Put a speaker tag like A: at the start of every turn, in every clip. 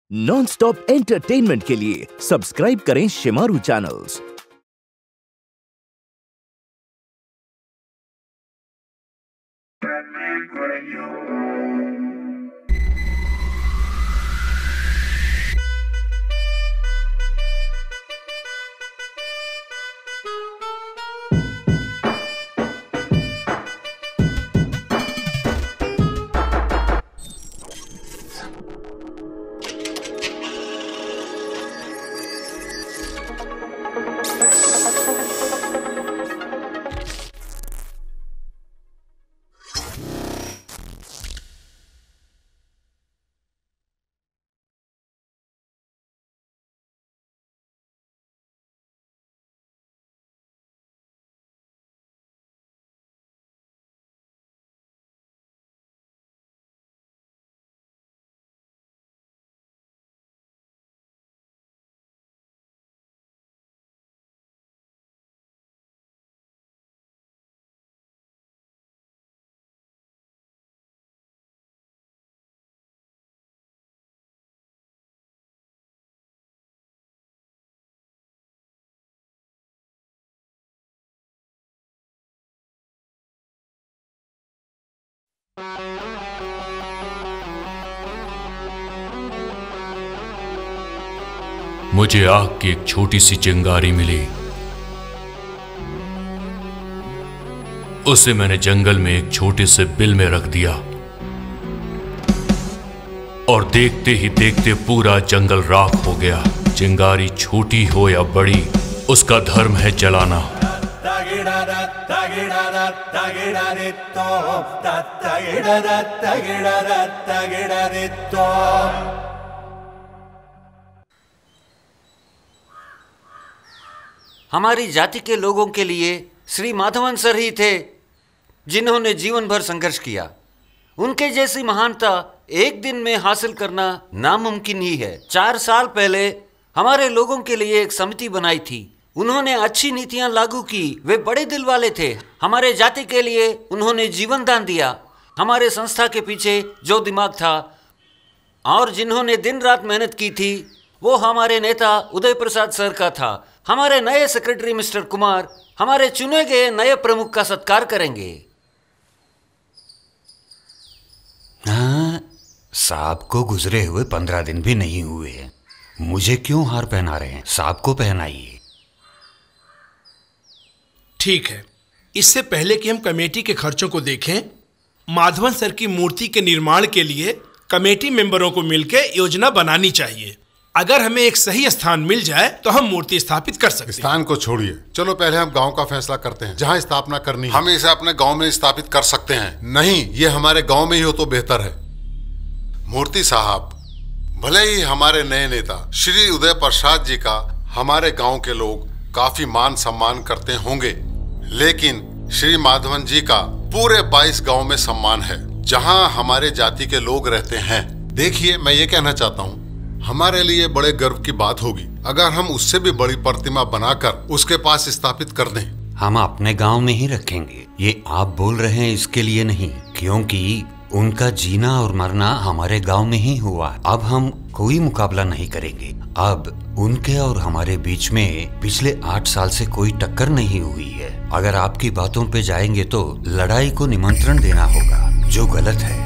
A: Non stop entertainment के लिए subscribe करें शिमारू चैनल्स।
B: मुझे आग की एक छोटी सी चिंगारी मिली। उसे मैंने जंगल में एक छोटे से बिल में रख दिया और देखते ही देखते पूरा जंगल राख हो गया। चिंगारी छोटी हो या बड़ी, उसका धर्म है जलाना।
C: हमारी जाति के लोगों के लिए श्री माधवन सर ही थे जिन्होंने जीवन भर संघर्ष किया। उनके जैसी महानता एक दिन में हासिल करना नामुमकिन ही है। 4 साल पहले हमारे लोगों के लिए एक समिति बनाई थी। उन्होंने अच्छी नीतियां लागू की। वे बड़े दिल वाले थे। हमारे जाति के लिए उन्होंने जीवन दान दिया। हमारे संस्था के पीछे जो दिमाग था और जिन्होंने दिन रात मेहनत की थी, वो हमारे नेता उदय प्रसाद सर का था। हमारे नए सेक्रेटरी मिस्टर कुमार हमारे चुने गए नए प्रमुख का सत्कार करेंगे।
D: हाँ, साहब को गुजरे हुए 15 दिन भी नहीं हुए हैं। मुझे क्यों हार पहना रहे हैं? साहब को पहनाइए।
E: ठीक है, इससे पहले कि हम कमेटी के खर्चों को देखें, माधवन सर की मूर्ति के निर्माण के लिए कमेटी मेंबरों को मिलकर योजना बनानी चाहिए। अगर हमें एक सही स्थान मिल जाए तो हम मूर्ति स्थापित कर सकते हैं।
F: स्थान को छोड़िए, चलो पहले हम गांव का फैसला करते हैं। जहां स्थापना करनी है हम इसे अपने गांव में स्थापित कर सकते हैं। नहीं, ये हमारे गांव में ही हो तो बेहतर है। मूर्ति साहब, भले ही हमारे नए नेता श्री उदय प्रसाद जी का हमारे गांव के लोग काफी मान सम्मान करते होंगे, लेकिन श्री माधवन जी का पूरे 22 गाँव में सम्मान है जहाँ हमारे जाति के लोग रहते हैं। देखिए, मैं ये कहना चाहता हूँ, हमारे लिए बड़े गर्व की बात होगी अगर हम उससे भी बड़ी प्रतिमा बनाकर उसके पास स्थापित कर दें।
D: हम अपने गांव में ही रखेंगे। ये आप बोल रहे हैं इसके लिए नहीं, क्योंकि उनका जीना और मरना हमारे गांव में ही हुआ। अब हम कोई मुकाबला नहीं करेंगे। अब उनके और हमारे बीच में पिछले 8 साल से कोई टक्कर नहीं हुई है। अगर आपकी बातों पे जाएंगे तो लड़ाई को निमंत्रण देना होगा, जो गलत है।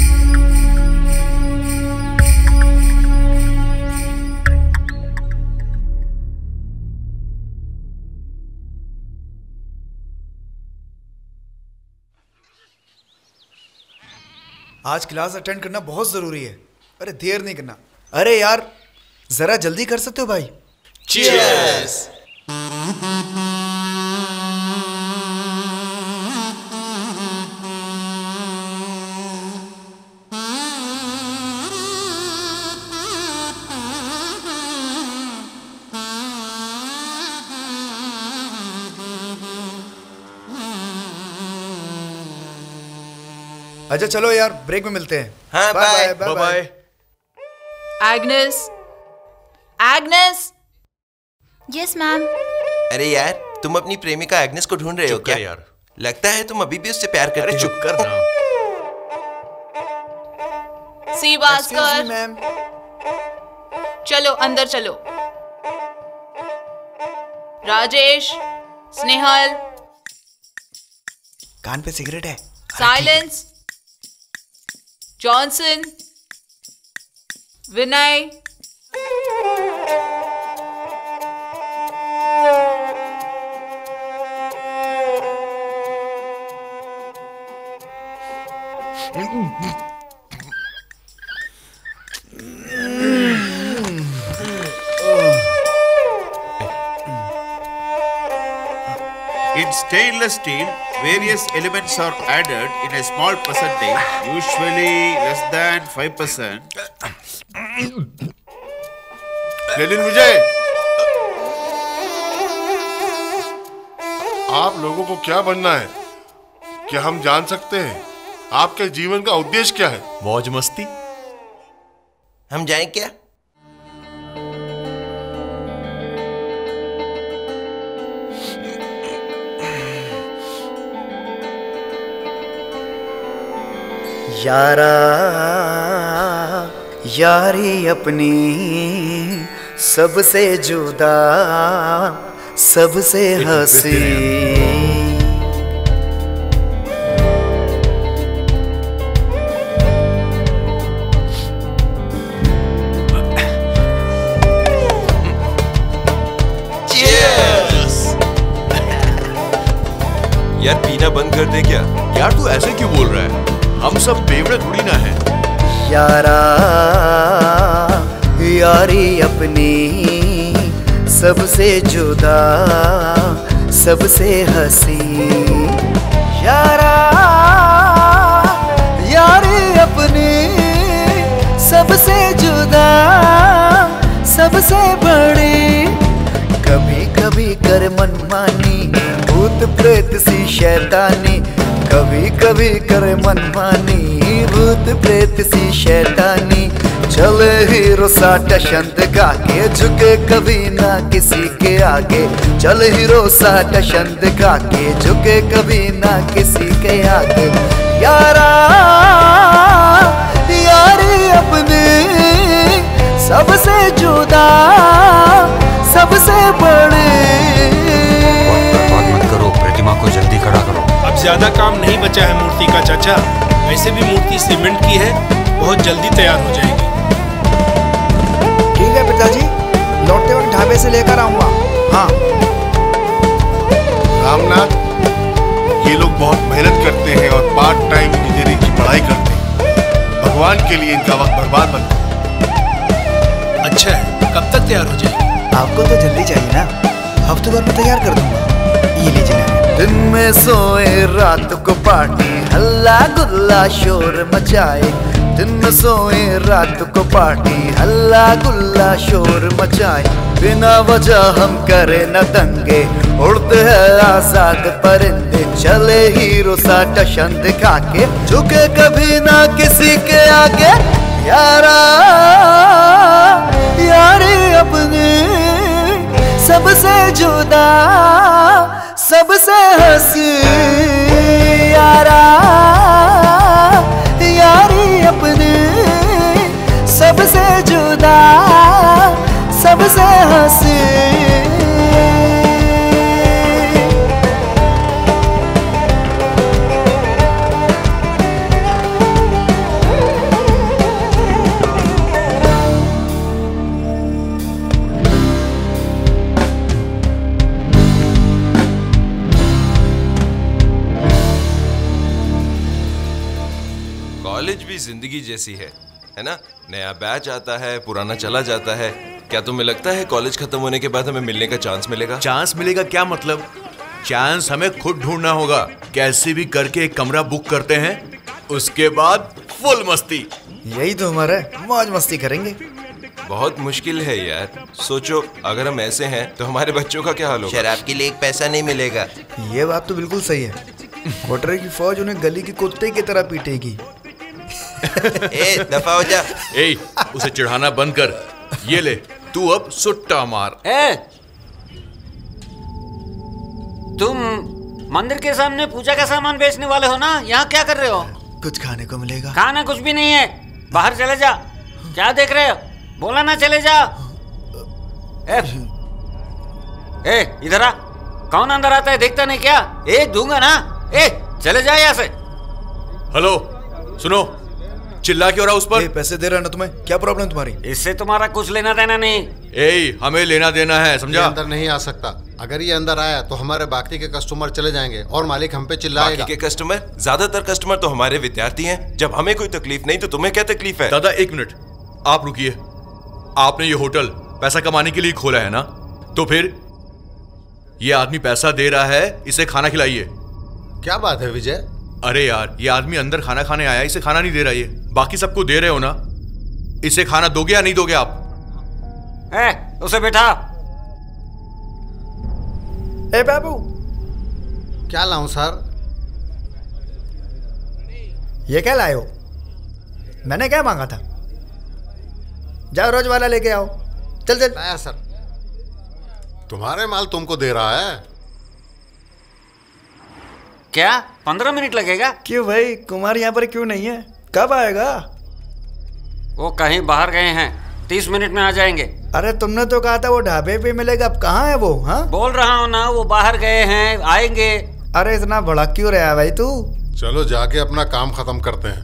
G: आज क्लास अटेंड करना बहुत जरूरी है। अरे देर नहीं करना। अरे यार, जरा जल्दी कर सकते हो भाई?
E: चीयर्स।
G: अच्छा चलो यार, ब्रेक में मिलते हैं।
H: हाँ, bye bye bye.
I: Agnes, Agnes.
J: Yes ma'am.
H: अरे यार, तुम अपनी प्रेमिका एग्नेस को ढूंढ रहे हो क्या? यार, लगता है तुम अभी भी उससे प्यार करते हो।
B: अरे चुप कर ना।
I: सी भास्कर।
G: मैम।
I: चलो अंदर चलो। राजेश, स्नेहल,
G: कान पे सिगरेट है।
I: Silence. Johnson, Vinay,
K: In stainless steel, various elements are added in a small percentage, usually less than 5%.
F: Lenin Vijay, आप लोगों को क्या बनना है? क्या हम जान सकते हैं? आपके जीवन का उद्देश्य क्या है?
L: मौज मस्ती।
H: हम जाएं क्या?
G: यारा यारी अपनी सबसे जुदा, सबसे हंसी।
L: यार पीना बंद कर दे क्या? यार तू ऐसे क्यों बोल रहा है? हम सब बेवड़े थोड़ी ना हैं।
G: यारा यारी अपनी सबसे जुदा, सबसे हंसी। यारा यारी अपनी सबसे जुदा, सबसे बड़ी। कभी कभी कर मनमानी, भूत प्रेत सी शैतानी। कभी कभी करे मनमानी, भूत प्रेत सी शैतानी। चले हीरो साटा शंत गा के, झुके कभी ना किसी के आगे। चल हीरो साटा शंत गा के, झुके कभी ना किसी के आगे। यारा यारी अपनी सबसे जुदा, सबसे बड़ी।
D: मत करो, प्रतिमा को जल्दी खड़ा करो।
E: अब ज्यादा काम नहीं बचा है मूर्ति का चाचा। वैसे भी मूर्ति सीमेंट की है, बहुत जल्दी तैयार हो जाएगी।
G: ठीक है पिताजी, लौटते वक्त ढाबे से लेकर आऊंगा। हाँ
F: रामनाथ, ये लोग बहुत मेहनत करते हैं और पार्ट टाइम इंजीनियरिंग की पढ़ाई करते हैं। भगवान के लिए इनका वक्त बर्बाद मत करो।
E: अच्छा है, कब तक तैयार हो जाएगी?
G: आपको तो जल्दी चाहिए ना, हफ्ते भर में तैयार कर दूंगा। ये लीजिए। दिन में सोए रात को पार्टी, हल्ला गुल्ला शोर मचाए। दिन में सोए रात को पार्टी, हल्ला गुल्ला शोर मचाए। बिना वजह हम करे न दंगे, उड़ते हैं आजाद परिंदे। चले हीरो साटा शन दिखा के, झुके कभी ना किसी के आगे। यारा यारी अपनी सबसे जुदा, सबसे हंसी। यारा यारी अपनी सबसे जुदा, सबसे हंसी।
L: कॉलेज भी जिंदगी जैसी है ना? नया बैच आता है, पुराना चला जाता है। क्या तुम्हें लगता है कॉलेज खत्म होने के बाद हमें मिलने का चांस मिलेगा?
M: चांस मिलेगा क्या मतलब? चांस हमें खुद ढूंढना होगा। कैसे भी करके एक कमरा बुक करते हैं, उसके बाद फुल मस्ती।
G: यही तो हमारा है, मौज मस्ती करेंगे।
L: बहुत मुश्किल है यार। सोचो अगर हम ऐसे हैं तो हमारे बच्चों का क्या हाल होगा?
H: शराब के लिए एक पैसा नहीं मिलेगा।
G: ये बात तो बिल्कुल सही है। कोटरे की फौज उन्हें गली के कुत्ते की तरह पीटेगी।
H: ए, दफा हो जा।
M: ए, उसे चिढ़ाना बंद कर। ये ले, तू अब सुट्टा मार।
C: तुम मंदिर के सामने पूजा का सामान बेचने वाले हो ना? यहाँ क्या कर रहे हो?
G: कुछ खाने को मिलेगा?
C: खाना कुछ भी नहीं है, बाहर चले जा। क्या देख रहे हो? बोला ना चले जा। ए इधर आ। कौन अंदर आता है देखता नहीं क्या? ए दूंगा ना। ए चले जाए यहाँ से।
M: हेलो सुनो, चिल्ला क्यों रहा उस पर?
N: पैसे दे रहा ना तुम्हें, क्या प्रॉब्लम तुम्हारी?
C: इससे तुम्हारा कुछ लेना देना नहीं।
M: ए हमें लेना देना है, समझा?
F: अंदर नहीं आ सकता। अगर ये अंदर आया तो हमारे बाकी के कस्टमर चले जाएंगे और मालिक हम पे चिल्लाएगा।
L: बाकी के कस्टमर? ज्यादातर कस्टमर तो हमारे विद्यार्थी हैं। जब हमें कोई तकलीफ नहीं तो तुम्हें क्या तकलीफ है?
M: दादा एक मिनट, आप रुकिए। आपने ये होटल पैसा कमाने के लिए खोला है ना, तो फिर ये आदमी पैसा दे रहा है, इसे खाना खिलाइए।
F: क्या बात है विजय?
M: अरे यार, ये आदमी अंदर खाना खाने आया, इसे खाना नहीं दे रहा। ये बाकी सबको दे रहे हो ना, इसे खाना दोगे या नहीं दोगे आप?
C: उसे बैठा।
N: ए बाबू,
F: क्या लाऊं सर?
N: ये क्या लाए हो? मैंने क्या मांगा था? जाओ रोज वाला लेके आओ। चल चल।
F: आया सर, तुम्हारे माल तुमको दे रहा है।
C: क्या 15 मिनट लगेगा?
N: क्यों भाई, कुमार यहाँ पर क्यों नहीं है? कब आएगा?
C: वो कहीं बाहर गए हैं, 30 मिनट में आ जाएंगे।
N: अरे तुमने तो कहा था वो ढाबे पे मिलेगा, अब कहाँ है वो? हाँ
C: बोल रहा हूँ ना, वो बाहर गए हैं, आएंगे।
N: अरे इतना भड़क क्यों रहा है भाई तू?
F: चलो जाके अपना काम खत्म करते हैं।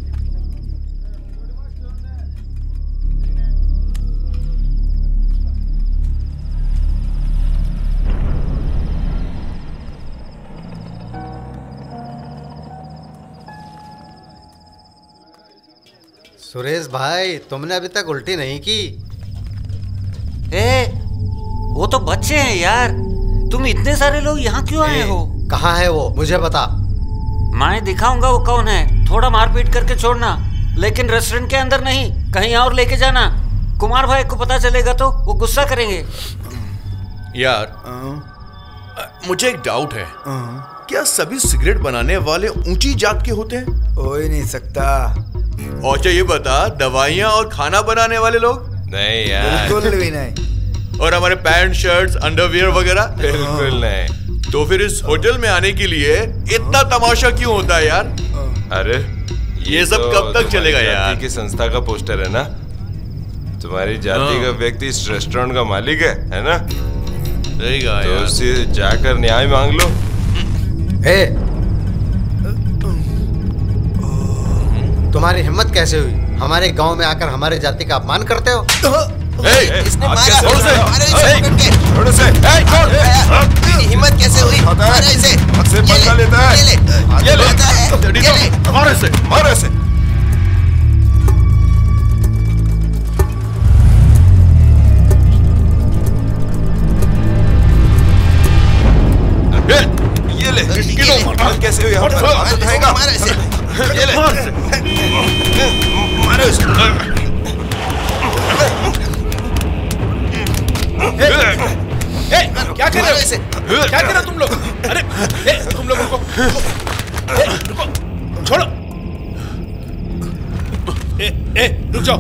O: सुरेश भाई, तुमने अभी तक उल्टी नहीं की?
C: वो तो बच्चे हैं यार। तुम इतने सारे लोग यहाँ क्यों आए हो?
O: कहाँ है वो, मुझे बता।
C: मैं दिखाऊंगा वो कौन है। थोड़ा मारपीट करके छोड़ना, लेकिन रेस्टोरेंट के अंदर नहीं, कहीं और लेके जाना। कुमार भाई को पता चलेगा तो वो गुस्सा करेंगे।
M: यार मुझे एक डाउट है, क्या सभी सिगरेट बनाने वाले ऊंची जात के होते हैं?
N: हो ही नहीं सकता।
M: और क्या ये बता, दवाइयाँ और खाना बनाने वाले लोग?
L: नहीं यार,
N: बिल्कुल भी नहीं।
M: और हमारे पैंट शर्ट्स अंडरवियर वगैरह?
L: बिल्कुल नहीं।
M: तो फिर इस होटल में आने के लिए इतना तमाशा क्यों होता है यार?
L: अरे
M: ये सब कब तक चलेगा यार?
L: की संस्था का पोस्टर है ना, तुम्हारी जाति का व्यक्ति इस रेस्टोरेंट का मालिक है ना?
M: सही कहा
L: तो
M: यार।
L: उससे जाकर न्याय मांग लो।
O: तुम्हारी हिम्मत कैसे हुई हमारे गांव में आकर हमारे जाति का अपमान करते हो?
H: इसने मारा, छोड़ उसे। तेरी हिम्मत कैसे हुई? मारा इसे। ये ले।
L: मारो इसे। ये ले। कैसे हुई?
H: मारा इसे। ये ले।
L: मारो इसे।
E: क्या कर रहे हो? क्या कर रहे हो तुम लोग? अरे तुम लोग रुको, रुको, छोड़ो। रुक जाओ।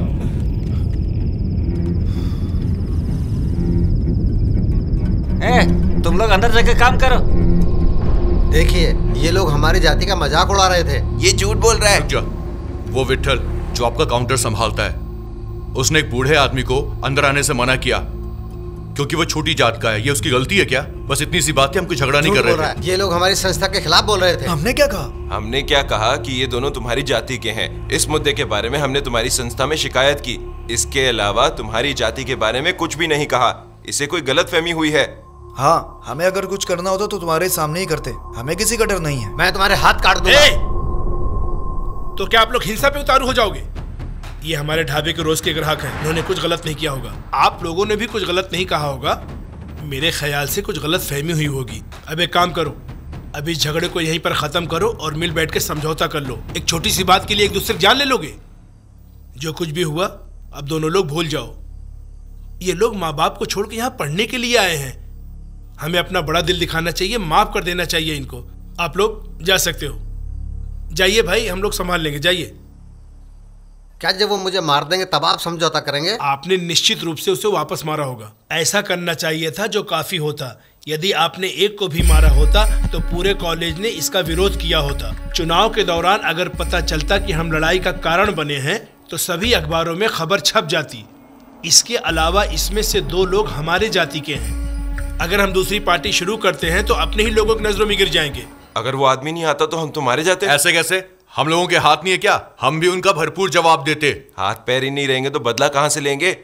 C: तुम लोग अंदर जाके काम करो।
O: देखिए, ये लोग हमारी जाति का मजाक उड़ा रहे थे।
H: ये झूठ बोल रहा है।
M: वो विट्ठल जो आपका काउंटर संभालता है, उसने एक बूढ़े आदमी को अंदर आने से मना किया क्योंकि वो छोटी जात का है। ये उसकी गलती है क्या? बस इतनी सी बात है, हम कुछ झगड़ा नहीं कर रहे थे।
O: ये लोग हमारी संस्था के खिलाफ बोल रहे थे।
N: हमने क्या कहा?
L: हमने क्या कहा कि ये दोनों तुम्हारी जाति के हैं। इस मुद्दे के बारे में हमने तुम्हारी संस्था में शिकायत की। इसके अलावा तुम्हारी जाति के बारे में कुछ भी नहीं कहा। इसे कोई गलतफहमी हुई है।
N: हाँ, हमें अगर कुछ करना होता तो तुम्हारे सामने ही करते। हमें किसी का डर नहीं है।
O: मैं तुम्हारे हाथ काट दूंगा।
E: तो क्या आप लोग हिंसा पे उतारू हो जाओगे? ये हमारे ढाबे के रोज के ग्राहक हैं, उन्होंने कुछ गलत नहीं किया होगा। आप लोगों ने भी कुछ गलत नहीं कहा होगा। मेरे ख्याल से कुछ गलत फहमी हुई होगी। अब एक काम करो, अभी झगड़े को यहीं पर खत्म करो और मिल बैठ के समझौता कर लो। एक छोटी सी बात के लिए एक दूसरे की जान ले लोगे? जो कुछ भी हुआ अब दोनों लोग भूल जाओ। ये लोग माँ बाप को छोड़ के यहाँ पढ़ने के लिए आए हैं। हमें अपना बड़ा दिल दिखाना चाहिए, माफ कर देना चाहिए इनको। आप लोग जा सकते हो। जाइए भाई, हम लोग संभाल लेंगे, जाइए।
O: क्या जब वो मुझे मार देंगे तब आप समझौता करेंगे?
E: आपने निश्चित रूप से उसे वापस मारा होगा। ऐसा करना चाहिए था जो काफी होता। यदि आपने एक को भी मारा होता तो पूरे कॉलेज ने इसका विरोध किया होता। चुनाव के दौरान अगर पता चलता कि हम लड़ाई का कारण बने हैं तो सभी अखबारों में खबर छप जाती। इसके अलावा इसमें से 2 लोग हमारे जाति के हैं। अगर हम दूसरी पार्टी शुरू करते हैं तो अपने ही लोगों की नजरों में गिर जाएंगे।
L: अगर वो आदमी नहीं आता तो हम तुम्हारे जाते।
M: ऐसे कैसे? हम लोगों के हाथ नहीं है क्या? हम भी उनका भरपूर जवाब देते।
L: हाथ पैर ही नहीं रहेंगे तो बदला कहां से लेंगे?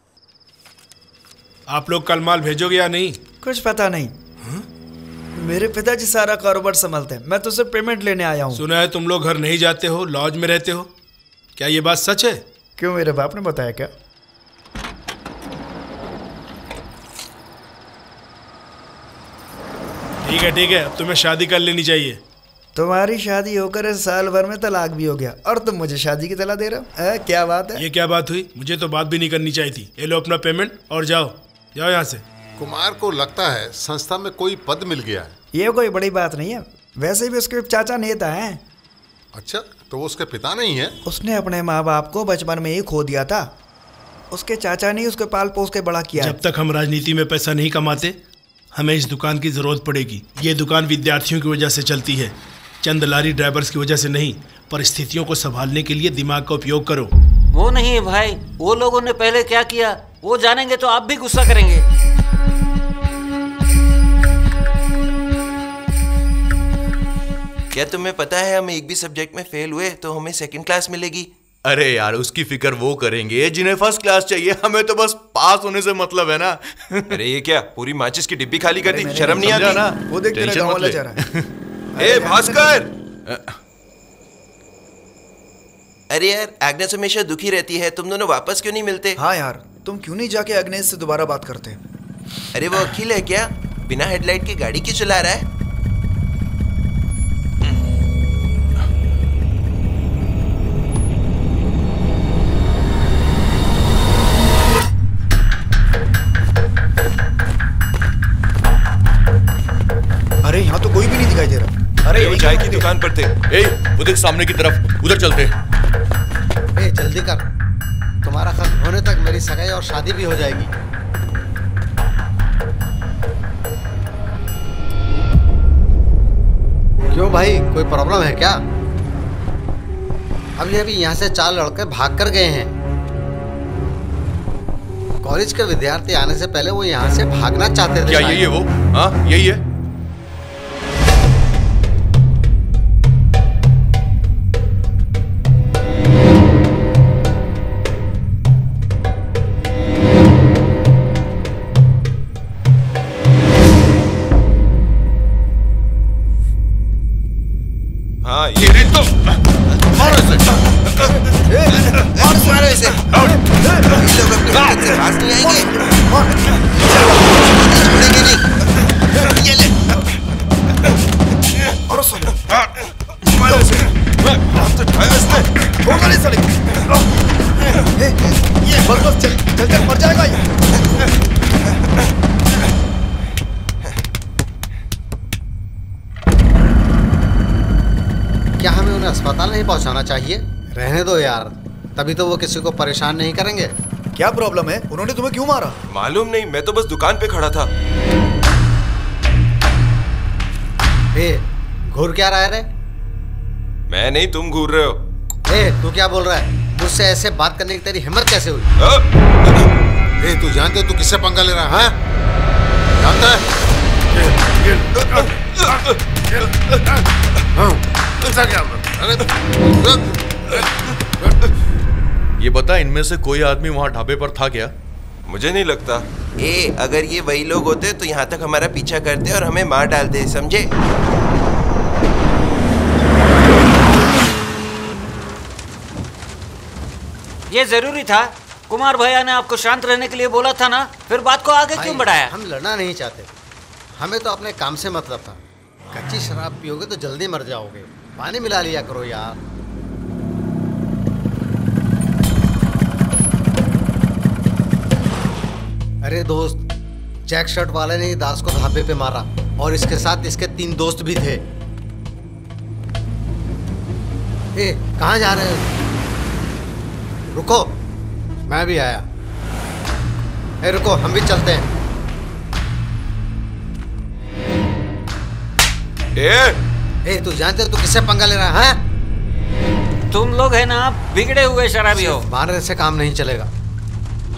E: आप लोग कल माल भेजोगे या नहीं?
N: कुछ पता नहीं। मेरे पिताजी सारा कारोबार संभालते हैं, मैं तो सिर्फ पेमेंट लेने आया हूँ।
E: सुना है तुम लोग घर नहीं जाते हो, लॉज में रहते हो, क्या ये बात सच है?
N: क्यों, मेरे बाप ने बताया क्या?
E: ठीक है, अब तुम्हें शादी कर लेनी चाहिए।
N: तुम्हारी शादी होकर साल भर में तलाक भी हो गया और तुम मुझे शादी की तला दे रहे हो? क्या बात है?
E: ये क्या बात हुई? मुझे तो बात भी नहीं करनी चाहिए थी। ये लो अपना पेमेंट और जाओ यहाँ से।
F: कुमार को लगता है संस्था में कोई पद मिल गया है।
N: ये कोई बड़ी बात नहीं है, वैसे भी उसके चाचा नेता हैं।
F: अच्छा, तो वो उसके पिता नहीं है?
N: उसने अपने माँ बाप को बचपन में ही खो दिया था। उसके चाचा ने उसको पाल पोस के बड़ा किया।
E: जब तक हम राजनीति में पैसा नहीं कमाते हमें इस दुकान की जरूरत पड़ेगी। ये दुकान विद्यार्थियों की वजह से चलती है, चंद लारी ड्राइवर्स की वजह से नहीं। परिस्थितियों को संभालने के लिए दिमाग का उपयोग करो।
C: वो नहीं है भाई, वो लोगों ने पहले क्या किया वो जानेंगे तो आप भी गुस्सा करेंगे।
L: क्या तुम्हें पता है हम एक भी सब्जेक्ट में फेल हुए तो हमें 2nd क्लास मिलेगी?
M: अरे यार, उसकी फिक्र वो करेंगे जिन्हें 1st क्लास चाहिए, हमें तो बस पास होने से मतलब है ना।
L: अरे ये क्या, पूरी माचिस की डिब्बी खाली कर दी? शर्म नहीं आती ना?
N: वो देखते ना गाँव वाला जा रहा है।
L: ए भास्कर! अरे यार, एग्नेस हमेशा दुखी रहती है, तुम दोनों वापस क्यों नहीं मिलते?
N: हाँ यार, तुम क्यों नहीं जाके अग्नेस से दोबारा बात करते?
L: अरे वो अखिल है क्या? बिना हेडलाइट की गाड़ी क्यों चला रहा है?
N: अरे यहाँ तो कोई भी नहीं दिखाई दे रहा।
L: अरे वो चाय की दुकान पर थे।
M: वो देख सामने की तरफ, उधर चलते।
O: जल्दी कर, तुम्हारा खत्म होने तक मेरी सगाई और शादी भी हो जाएगी। क्यों भाई, कोई प्रॉब्लम है क्या? अभी यहाँ से 4 लड़के भाग कर गए हैं। कॉलेज के विद्यार्थी आने से पहले वो यहाँ से भागना चाहते थे।
M: क्या यही है वो? हाँ, यही है।
L: हाँ, ये रे तो मारो इसे। मारो इसे। ये लोग अपनी हालत से पास नहीं आएंगे। छोड़ेंगे नहीं। ये ले।
N: और सुनो।
L: मारो इसे। आप तो ठाया इसने।
N: होगा नहीं साले। ये बस चल मर जाएगा ये।
O: क्या हमें उन्हें अस्पताल नहीं पहुंचाना चाहिए? रहने दो यार, तभी तो वो किसी को परेशान नहीं करेंगे।
N: क्या प्रॉब्लम है? उन्होंने तुम्हें क्यों मारा?
L: मालूम नहीं, मैं तो बस दुकान पे खड़ा था।
O: घूर क्या रहा है रे?
L: मैं नहीं, तुम घूर रहे हो।
O: तू क्या बोल रहा है? मुझसे ऐसे बात करने की तेरी हिम्मत कैसे हुई?
F: तू जानते तू किससे पंगा ले रहा है? जानता है?
M: ये बता, इनमें से कोई आदमी वहां ढाबे पर था क्या?
L: मुझे नहीं लगता। अगर ये वही लोग होते तो यहाँ तक हमारा पीछा करते और हमें मार डालते, समझे?
C: ये जरूरी था? कुमार भैया ने आपको शांत रहने के लिए बोला था ना, फिर बात को आगे क्यों बढ़ाया?
O: हम लड़ना नहीं चाहते, हमें तो अपने काम से मतलब था। कच्ची शराब पियोगे तो जल्दी मर जाओगे, पानी मिला लिया करो यार। अरे दोस्त, चेक शर्ट वाले ने दास को ढाबे पे मारा और इसके साथ इसके 3 दोस्त भी थे। कहाँ जा रहे हो? रुको, मैं भी आया। रुको, हम भी चलते हैं। तू जानते हो तू किससे पंगा ले रहा है?
C: तुम लोग है ना बिगड़े हुए शराबी हो।
O: मारने से काम नहीं चलेगा।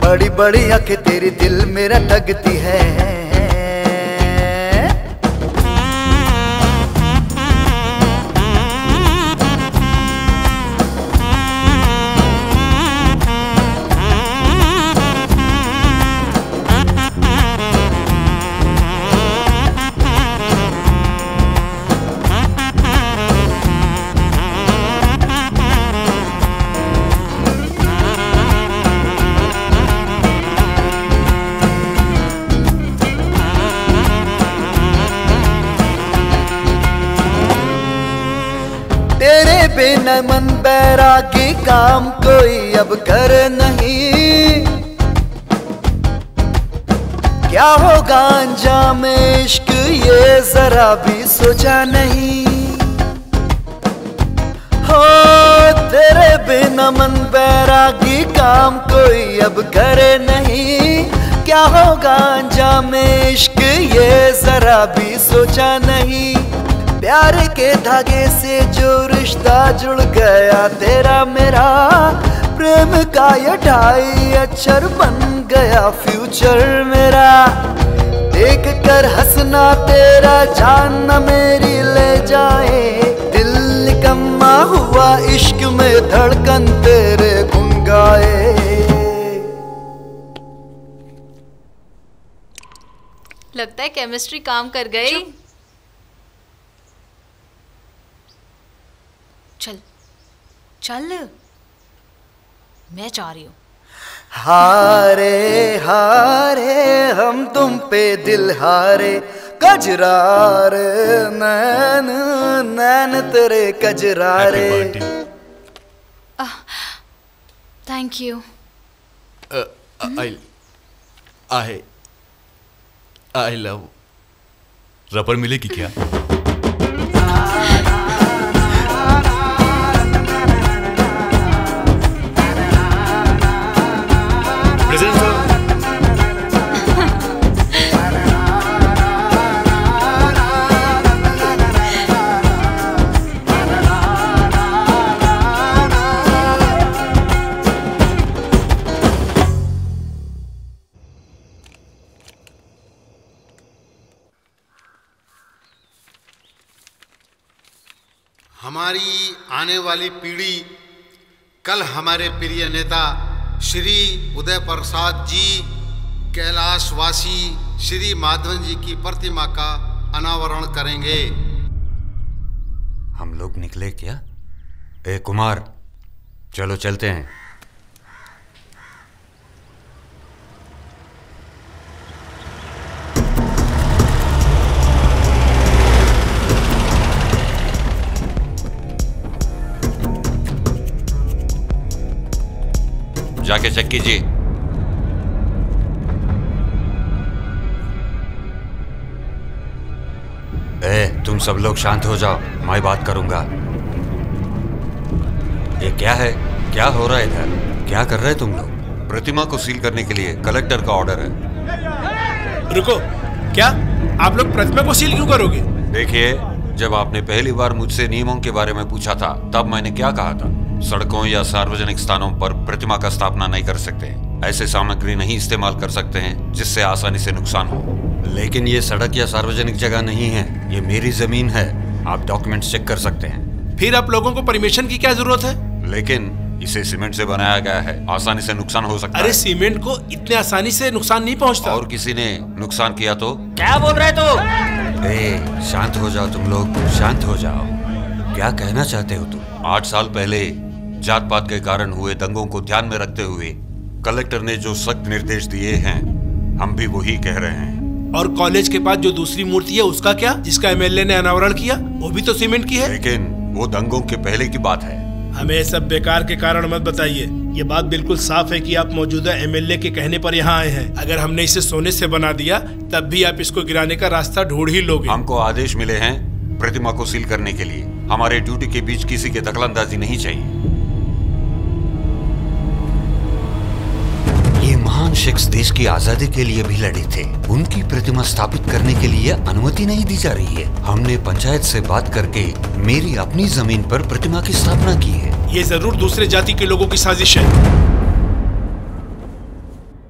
G: बड़ी बड़ी आंखें तेरी दिल मेरा ठगती है। तेरे बिना मन बैरागी काम कोई अब कर नहीं। क्या होगा अंजाम इश्क ये जरा भी सोचा नहीं। हो तेरे बिना मन बैरागी काम कोई अब करे नहीं। क्या होगा अंजाम इश्क ये जरा भी सोचा नहीं। प्यार के धागे से जो रिश्ता जुड़ गया तेरा मेरा, प्रेम का ये ढाई अक्षर बन गया फ्यूचर मेरा। देख कर हंसना तेरा जान न मेरी ले जाए। दिल निकम्मा हुआ इश्क में धड़कन तेरे गुन गाए।
I: लगता है केमिस्ट्री काम कर गई। चल चल, मैं चाह रही हूँ।
G: हारे हारे हम तुम पे दिल हारे, कजरार नैन नैन तेरे कजरारे।
I: Thank you.
M: I love. Rubber मिलेगी क्या?
F: हमारी आने वाली पीढ़ी कल हमारे प्रिय नेता श्री उदय प्रसाद जी कैलाशवासी श्री माधवन जी की प्रतिमा का अनावरण करेंगे।
D: हम लोग निकले क्या? ए कुमार, चलो चलते हैं। जाके चेक कीजिए। तुम सब लोग शांत हो जाओ, मैं बात करूंगा। ये क्या है? क्या हो रहा है इधर? क्या कर रहे तुम लोग? प्रतिमा को सील करने के लिए कलेक्टर का ऑर्डर है।
E: रुको, क्या आप लोग प्रतिमा को सील क्यों करोगे?
D: देखिए, जब आपने पहली बार मुझसे नियमों के बारे में पूछा था तब मैंने क्या कहा था? सड़कों या सार्वजनिक स्थानों पर प्रतिमा का स्थापना नहीं कर सकते। ऐसे सामग्री नहीं इस्तेमाल कर सकते हैं जिससे आसानी से नुकसान हो। लेकिन ये सड़क या सार्वजनिक जगह नहीं है, ये मेरी जमीन है। आप डॉक्यूमेंट्स चेक कर सकते हैं।
E: फिर आप लोगों को परमिशन की क्या जरूरत है?
D: लेकिन इसे सीमेंट से बनाया गया है, आसानी से नुकसान हो सकता है।
E: अरे सीमेंट को इतने आसानी से नुकसान नहीं पहुंचता।
D: और किसी ने नुकसान किया तो?
C: क्या बोल रहे तू?
D: शांत हो जाओ तुम लोग, शांत हो जाओ। क्या कहना चाहते हो तुम? 8 साल पहले जात पात के कारण हुए दंगों को ध्यान में रखते हुए कलेक्टर ने जो सख्त निर्देश दिए हैं, हम भी वही कह रहे हैं।
E: और कॉलेज के पास जो दूसरी मूर्ति है उसका क्या, जिसका एमएलए ने अनावरण किया? वो भी तो सीमेंट की है।
D: लेकिन वो दंगों के पहले की बात है।
E: हमें सब बेकार के कारण मत बताइए। ये बात बिल्कुल साफ है कि आप मौजूदा एमएलए के कहने पर यहाँ आए हैं। अगर हमने इसे सोने से बना दिया तब भी आप इसको गिराने का रास्ता ढूंढ ही लोगे।
D: हमको आदेश मिले हैं प्रतिमा को सील करने के लिए। हमारे ड्यूटी के बीच किसी की दखलंदाजी नहीं चाहिए। ये महान शख्स देश की आजादी के लिए भी लड़े थे। उनकी प्रतिमा स्थापित करने के लिए अनुमति नहीं दी जा रही है। हमने पंचायत से बात करके मेरी अपनी जमीन पर प्रतिमा की स्थापना की है।
E: ये जरूर दूसरे जाति के लोगों की साजिश है।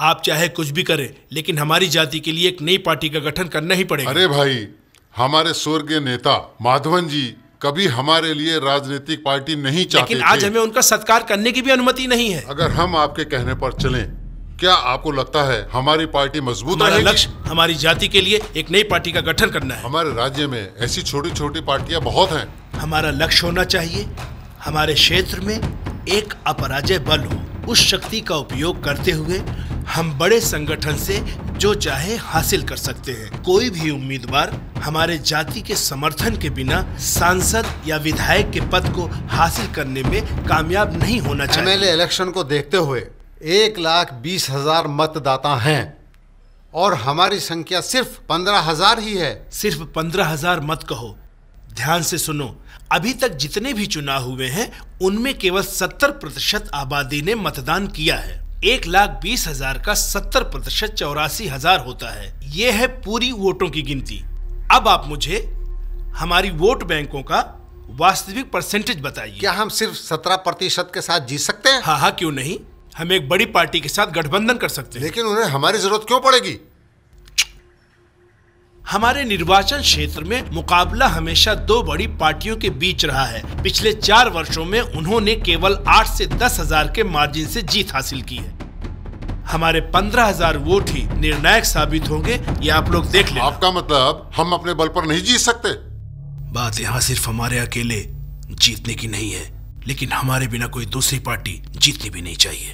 E: आप चाहे कुछ भी करें, लेकिन हमारी जाति के लिए एक नई पार्टी का गठन करना ही पड़ेगा।
F: अरे भाई, हमारे स्वर्गीय नेता माधवन जी कभी हमारे लिए राजनीतिक पार्टी नहीं चाहते
E: लेकिन आज हमें उनका सत्कार करने की भी अनुमति नहीं है।
F: अगर हम आपके कहने पर चलें, क्या आपको लगता है हमारी पार्टी मजबूत रहेगी?
E: हमारा लक्ष्य हमारी जाति के लिए एक नई पार्टी का गठन करना है।
F: हमारे राज्य में ऐसी छोटी छोटी पार्टियां बहुत हैं।
E: हमारा लक्ष्य होना चाहिए हमारे क्षेत्र में एक अपराजय बल हो। उस शक्ति का उपयोग करते हुए हम बड़े संगठन से जो चाहे हासिल कर सकते हैं। कोई भी उम्मीदवार हमारे जाति के समर्थन के बिना सांसद या विधायक के पद को हासिल करने में कामयाब नहीं होना चाहिए।
O: एमएलए इलेक्शन को देखते हुए 1,20,000 मतदाता हैं और हमारी संख्या सिर्फ 15,000 ही है।
E: सिर्फ 15,000 मत कहो, ध्यान से सुनो। अभी तक जितने भी चुनाव हुए हैं उनमें केवल 70% आबादी ने मतदान किया है। 1,20,000 का 70% 84,000 होता है। ये है पूरी वोटों की गिनती। अब आप मुझे हमारी वोट बैंकों का वास्तविक परसेंटेज बताइए।
O: क्या हम सिर्फ 17% के साथ जीत सकते हैं?
E: हाँ हाँ, क्यों नहीं। हम एक बड़ी पार्टी के साथ गठबंधन कर सकते हैं।
O: लेकिन उन्हें हमारी जरूरत क्यों पड़ेगी?
E: हमारे निर्वाचन क्षेत्र में मुकाबला हमेशा दो बड़ी पार्टियों के बीच रहा है। पिछले 4 वर्षों में उन्होंने केवल 8 से 10,000 के मार्जिन से जीत हासिल की है। हमारे 15,000 वोट ही निर्णायक साबित होंगे, ये आप लोग देख लेना।
F: आपका मतलब हम अपने बल पर नहीं जीत सकते?
E: बात यहाँ सिर्फ हमारे अकेले जीतने की नहीं है, लेकिन हमारे बिना कोई दूसरी पार्टी जीतनी भी नहीं चाहिए।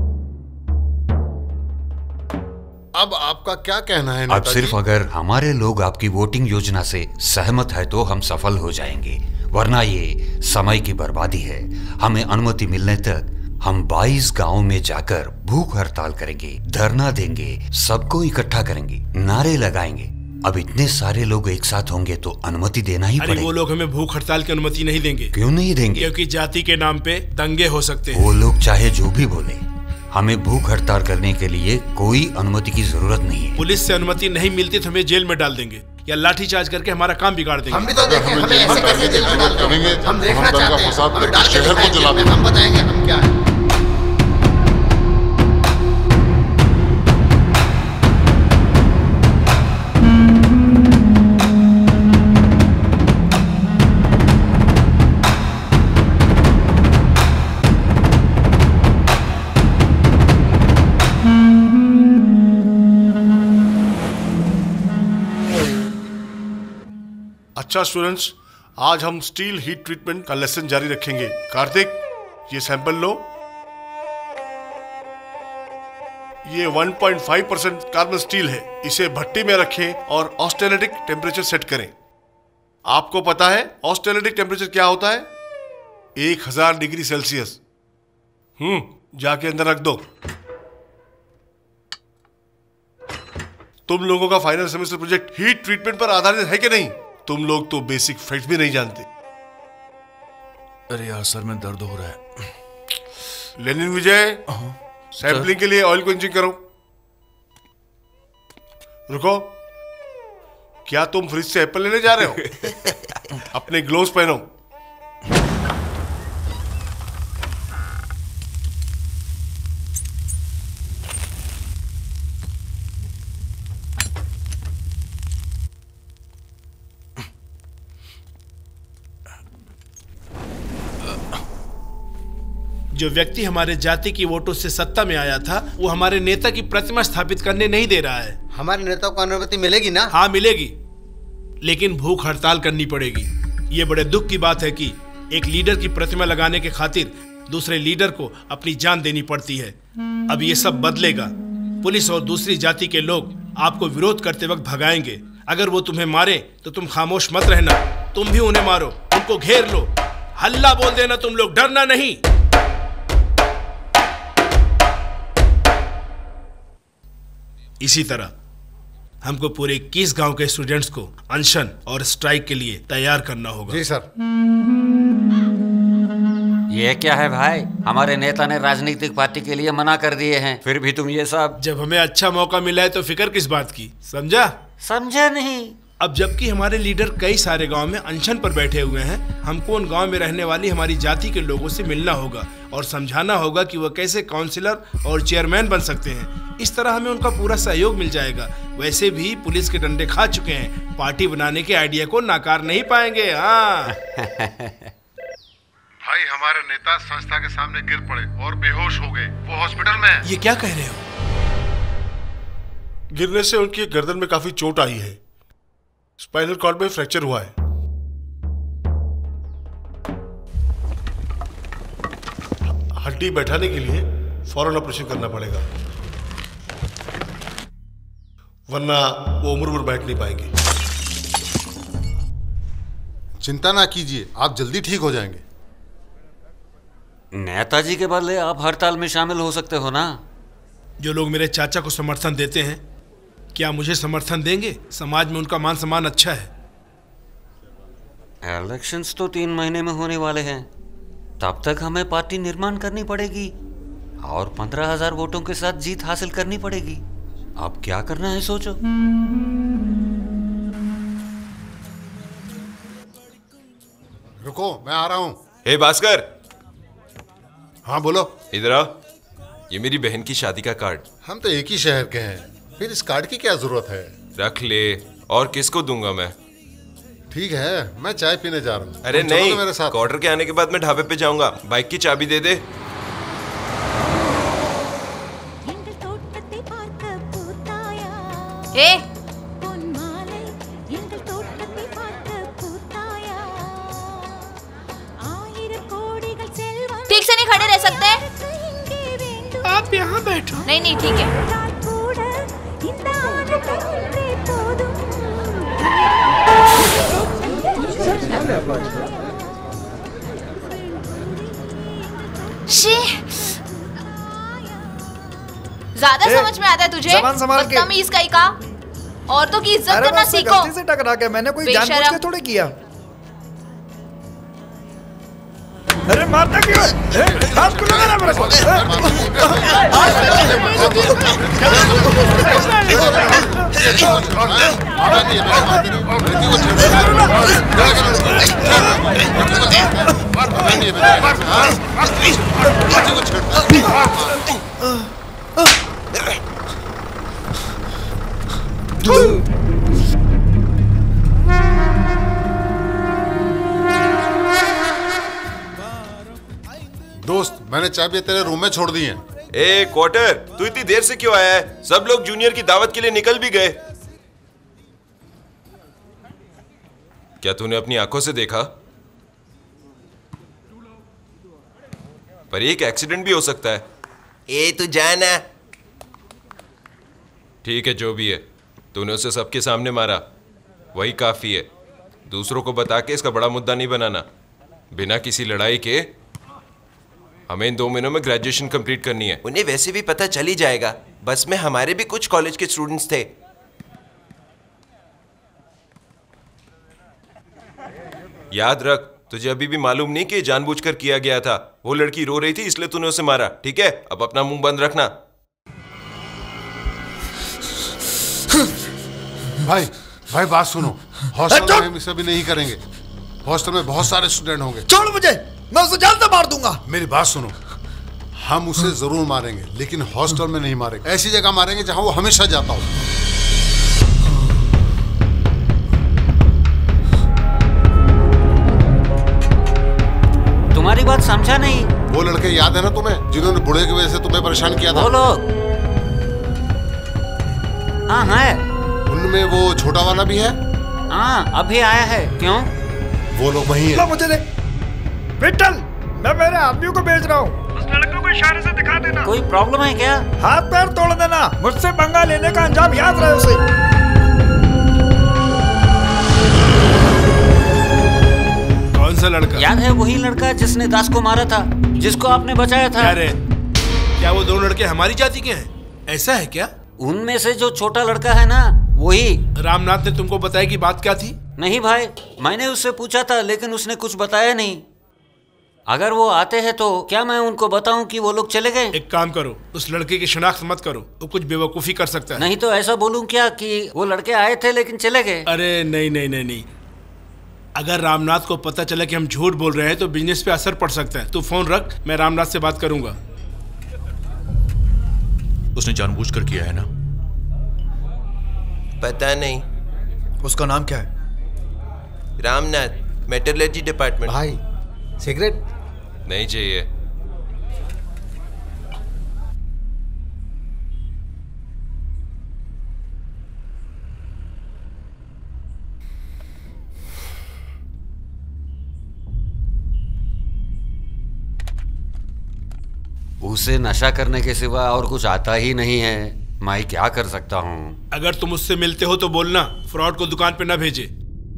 F: अब आपका क्या कहना है?
D: अब सिर्फ अगर हमारे लोग आपकी वोटिंग योजना से सहमत है तो हम सफल हो जाएंगे, वरना ये समय की बर्बादी है। हमें अनुमति मिलने तक हम 22 गांव में जाकर भूख हड़ताल करेंगे, धरना देंगे, सबको इकट्ठा करेंगे, नारे लगाएंगे। अब इतने सारे लोग एक साथ होंगे तो अनुमति देना ही पड़ेगा।
E: वो लोग हमें भूख हड़ताल की अनुमति नहीं देंगे।
D: क्यों नहीं देंगे?
E: क्योंकि जाति के नाम पे दंगे हो सकते हैं।
D: वो लोग चाहे जो भी बोले, हमें भूख हड़ताल करने के लिए कोई अनुमति की जरूरत नहीं है।
E: पुलिस से अनुमति नहीं मिलती तो हमें जेल में डाल देंगे या लाठीचार्ज करके हमारा काम बिगाड़ देंगे।
O: हम भी तो देखें, हमें ऐसे कैसे जेल में डाल देंगे? हम देखना चाहते हैं, हमें डाल के शहर को जला देंगे। हम बताएंगे हम क्या है।
P: अच्छा स्टूडेंट्स, आज हम स्टील हीट ट्रीटमेंट का लेसन जारी रखेंगे। कार्तिक, ये सैंपल लो। ये 1.5% कार्बन स्टील है। इसे भट्टी में रखें और ऑस्टेनेटिक टेम्परेचर सेट करें। आपको पता है ऑस्टेनेटिक टेम्परेचर क्या होता है? 1000 डिग्री सेल्सियस। जाके अंदर रख दो। तुम लोगों का final semester project heat treatment पर आधारित है कि नहीं? तुम लोग तो बेसिक फैक्ट्स भी नहीं जानते।
M: अरे यार सर में दर्द हो रहा है।
P: लेनिन विजय, सैंपलिंग के लिए ऑयल को इंजेक्ट करो। रुको, क्या तुम फ्रिज से एप्पल लेने जा रहे हो? अपने ग्लोव्स पहनो।
E: जो व्यक्ति हमारे जाति की वोटों से सत्ता में आया था, वो हमारे नेता की प्रतिमा स्थापित करने नहीं दे रहा है।
O: हमारे नेता को अनुमति मिलेगी ना?
E: हाँ मिलेगी, लेकिन भूख हड़ताल करनी पड़ेगी। ये बड़े दुख की बात है कि एक लीडर की प्रतिमा लगाने के खातिर दूसरे लीडर को अपनी जान देनी पड़ती है। अब ये सब बदलेगा। पुलिस और दूसरी जाति के लोग आपको विरोध करते वक्त भगाएंगे। अगर वो तुम्हें मारे तो तुम खामोश मत रहना, तुम भी उन्हें मारो, उनको घेर लो, हल्ला बोल देना, तुम लोग डरना नहीं। इसी तरह हमको पूरे 21 गांव के स्टूडेंट्स को अनशन और स्ट्राइक के लिए तैयार करना होगा।
O: जी सर।
C: ये क्या है भाई? हमारे नेता ने राजनीतिक पार्टी के लिए मना कर दिए हैं, फिर भी तुम ये सब।
E: जब हमें अच्छा मौका मिला है तो फिक्र किस बात की, समझा?
C: समझा नहीं,
E: अब जबकि हमारे लीडर कई सारे गांव में अनशन पर बैठे हुए हैं, हमको उन गांव में रहने वाली हमारी जाति के लोगों से मिलना होगा और समझाना होगा कि वह कैसे काउंसिलर और चेयरमैन बन सकते हैं। इस तरह हमें उनका पूरा सहयोग मिल जाएगा। वैसे भी पुलिस के डंडे खा चुके हैं, पार्टी बनाने के आइडिया को नाकार नहीं पाएंगे। हाँ
F: भाई, हमारे नेता संस्था के सामने गिर पड़े और बेहोश हो गए। वो हॉस्पिटल में है।
E: ये क्या कह रहे हो?
P: गिरने से उनकी गर्दन में काफी चोट आई है। स्पाइनल कॉर्ड में फ्रैक्चर हुआ है। हड्डी बैठाने के लिए फौरन ऑपरेशन करना पड़ेगा, वरना वो उम्र भर बैठ नहीं पाएंगे।
F: चिंता ना कीजिए, आप जल्दी ठीक हो जाएंगे।
C: नेताजी के बदले आप हड़ताल में शामिल हो सकते हो ना।
E: जो लोग मेरे चाचा को समर्थन देते हैं, क्या मुझे समर्थन देंगे? समाज में उनका मान सम्मान अच्छा है।
C: इलेक्शंस तो 3 महीने में होने वाले हैं। तब तक हमें पार्टी निर्माण करनी पड़ेगी और 15,000 वोटों के साथ जीत हासिल करनी पड़ेगी। अब क्या करना है सोचो।
F: रुको, मैं आ रहा हूं।
L: हे भास्कर।
F: हाँ बोलो।
L: इधर आओ, ये मेरी बहन की शादी का कार्ड।
F: हम तो एक ही शहर के हैं, फिर इस कार्ड की क्या जरूरत है?
L: रख ले। और किसको दूंगा मैं?
F: ठीक है, मैं चाय पीने जा रहा हूँ।
L: अरे नहीं,
F: मेरे साथ।
L: क्वार्टर के आने के बाद मैं ढाबे पे जाऊंगा। बाइक की चाबी दे दे।
I: ए, ठीक से नहीं खड़े रह सकते?
E: आप यहाँ बैठो।
I: नहीं नहीं, ठीक है। ज्यादा समझ में आता है तुझे? बदतमीज कहीं का। औरतों की इज्जत करना सीखो।
N: गलती से टकरा के, मैंने कोई जानबूझ के थोड़ी किया। अरे मारता क्यों? हाथ को लगा ना मेरे को।
F: दोस्त, मैंने चाबियां तेरे रूम में छोड़ दी हैं।
L: ए क्वार्टर, तू इतनी देर से क्यों आया है? सब लोग जूनियर की दावत के लिए निकल भी गए। क्या तूने अपनी आंखों से देखा? पर एक एक्सीडेंट भी हो सकता है।
H: ए तू जाना।
L: ठीक है, जो भी है, तूने उसे सबके सामने मारा, वही काफी है। दूसरों को बता के इसका बड़ा मुद्दा नहीं बनाना। बिना किसी लड़ाई के हमें इन 2 महीनों में ग्रेजुएशन कंप्लीट करनी है।
H: उन्हें वैसे भी पता चल ही जाएगा। बस में हमारे भी कुछ कॉलेज के स्टूडेंट्स थे।
L: याद रख, तुझे अभी भी मालूम नहीं कि जानबूझकर किया गया था। वो लड़की रो रही थी, इसलिए तूने उसे मारा। ठीक है, अब अपना मुंह बंद रखना।
F: भाई भाई बात सुनो, हॉस्टल में हम इसे भी नहीं करेंगे। हॉस्टल में बहुत सारे स्टूडेंट होंगे।
N: छोड़ मुझे, मैं उसे जान से मार दूंगा।
F: मेरी बात सुनो, हम उसे जरूर मारेंगे, लेकिन हॉस्टल में नहीं मारेंगे। ऐसी जगह मारेंगे जहां वो हमेशा जाता हो।
C: तुम्हारी बात समझा नहीं।
F: वो लड़के याद है ना तुम्हें, जिन्होंने बूढ़े की वजह से तुम्हें परेशान किया था?
C: वो लोग? हाँ है।
F: उनमें वो छोटा वाला भी है?
C: हाँ, अभी आया है। क्यों?
F: वो लोग वही है।
N: मुझे दे विट्ठल, मैं मेरे आदमियों को भेज रहा हूँ। उस लड़के को इशारे से दिखा देना।
C: कोई प्रॉब्लम है क्या?
N: हाथ पैर तोड़ देना। मुझसे पंगा लेने का अंजाम याद रहे उसे।
E: कौन सा लड़का?
C: याद है वही लड़का जिसने दास को मारा था, जिसको आपने बचाया था।
E: अरे क्या वो 2 लड़के हमारी जाति के हैं? ऐसा है क्या?
C: उनमें से जो छोटा लड़का है ना, वही।
E: रामनाथ ने तुमको बताया कि बात क्या थी?
C: नहीं भाई, मैंने उससे पूछा था, लेकिन उसने कुछ बताया नहीं। अगर वो आते हैं तो क्या मैं उनको बताऊं कि वो लोग चले गए?
E: एक काम करो, उस लड़के की शिनाख्त मत करो, वो कुछ बेवकूफ़ी कर सकता है।
C: नहीं तो ऐसा बोलूं क्या कि वो लड़के आए थे लेकिन चले गए?
E: अरे नहीं नहीं नहीं नहीं, अगर रामनाथ को पता चला कि हम झूठ बोल रहे हैं तो बिजनेस पे असर पड़ सकता है। तू फोन रख, मैं रामनाथ से बात करूंगा।
M: उसने जानबूझकर किया है ना?
H: पता नहीं।
N: उसका नाम क्या है?
H: Ramnath, metallurgy department.
O: भाई सिगरेट
L: नहीं चाहिए।
C: उसे नशा करने के सिवा और कुछ आता ही नहीं है। मैं क्या कर सकता हूँ?
E: अगर तुम उससे मिलते हो तो बोलना, फ्रॉड को दुकान पे ना भेजे।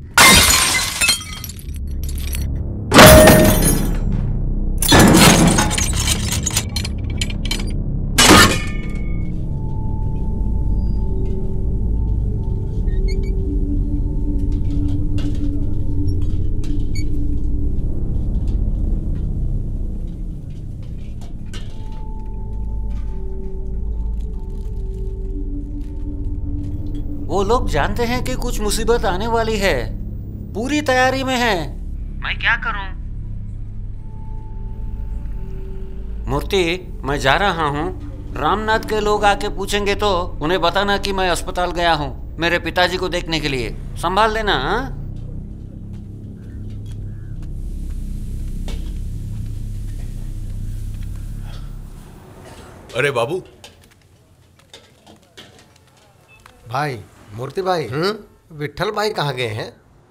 C: वो लोग जानते हैं कि कुछ मुसीबत आने वाली है, पूरी तैयारी में है। मैं क्या करूं? मूर्ति, मैं जा रहा हूं। रामनाथ के लोग आके पूछेंगे तो उन्हें बताना कि मैं अस्पताल गया हूं मेरे पिताजी को देखने के लिए। संभाल लेना। हाँ?
M: अरे बाबू।
O: भाई, मूर्ति भाई, विट्ठल भाई कहाँ गए हैं?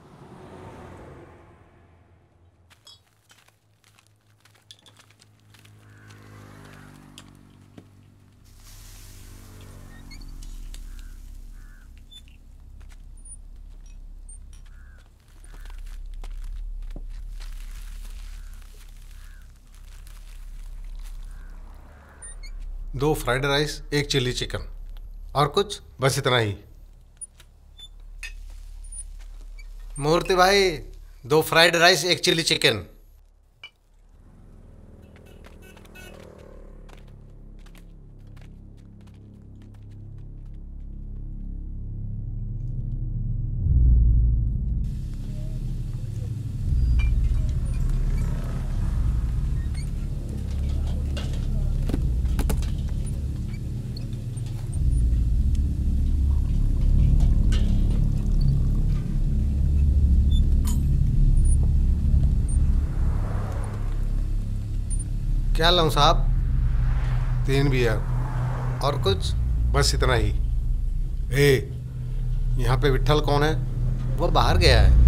F: दो फ्राइड राइस, एक चिल्ली चिकन।
O: और कुछ?
F: बस इतना ही।
O: मूर्ति भाई, 2 फ्राइड राइस, 1 चिल्ली चिकन। क्या लाऊं साहब?
F: 3 बियर।
O: और कुछ?
F: बस इतना ही। ए, यहाँ पे विट्ठल कौन है?
O: वो बाहर गया है।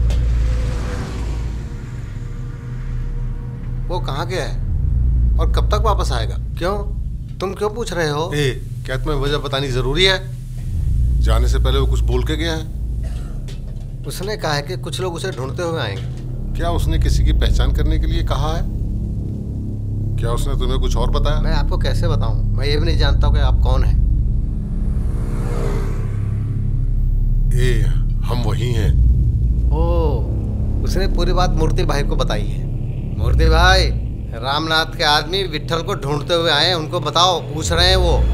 O: वो कहाँ गया है और कब तक वापस आएगा? क्यों? तुम क्यों पूछ रहे हो?
F: ए, क्या तुम्हें वजह बतानी जरूरी है? जाने से पहले वो कुछ बोल के गया है?
O: उसने कहा है कि कुछ लोग उसे ढूंढते हुए आएंगे।
F: क्या उसने किसी की पहचान करने के लिए कहा है? क्या उसने तुम्हें कुछ और बताया?
O: मैं आपको कैसे बताऊं? मैं ये भी नहीं जानता कि आप कौन हैं।
F: ए, हम वही हैं।
O: ओह, उसने पूरी बात मूर्ति भाई को बताई है। मूर्ति भाई, रामनाथ के आदमी विट्ठल को ढूंढते हुए आए हैं, उनको बताओ, पूछ रहे हैं वो।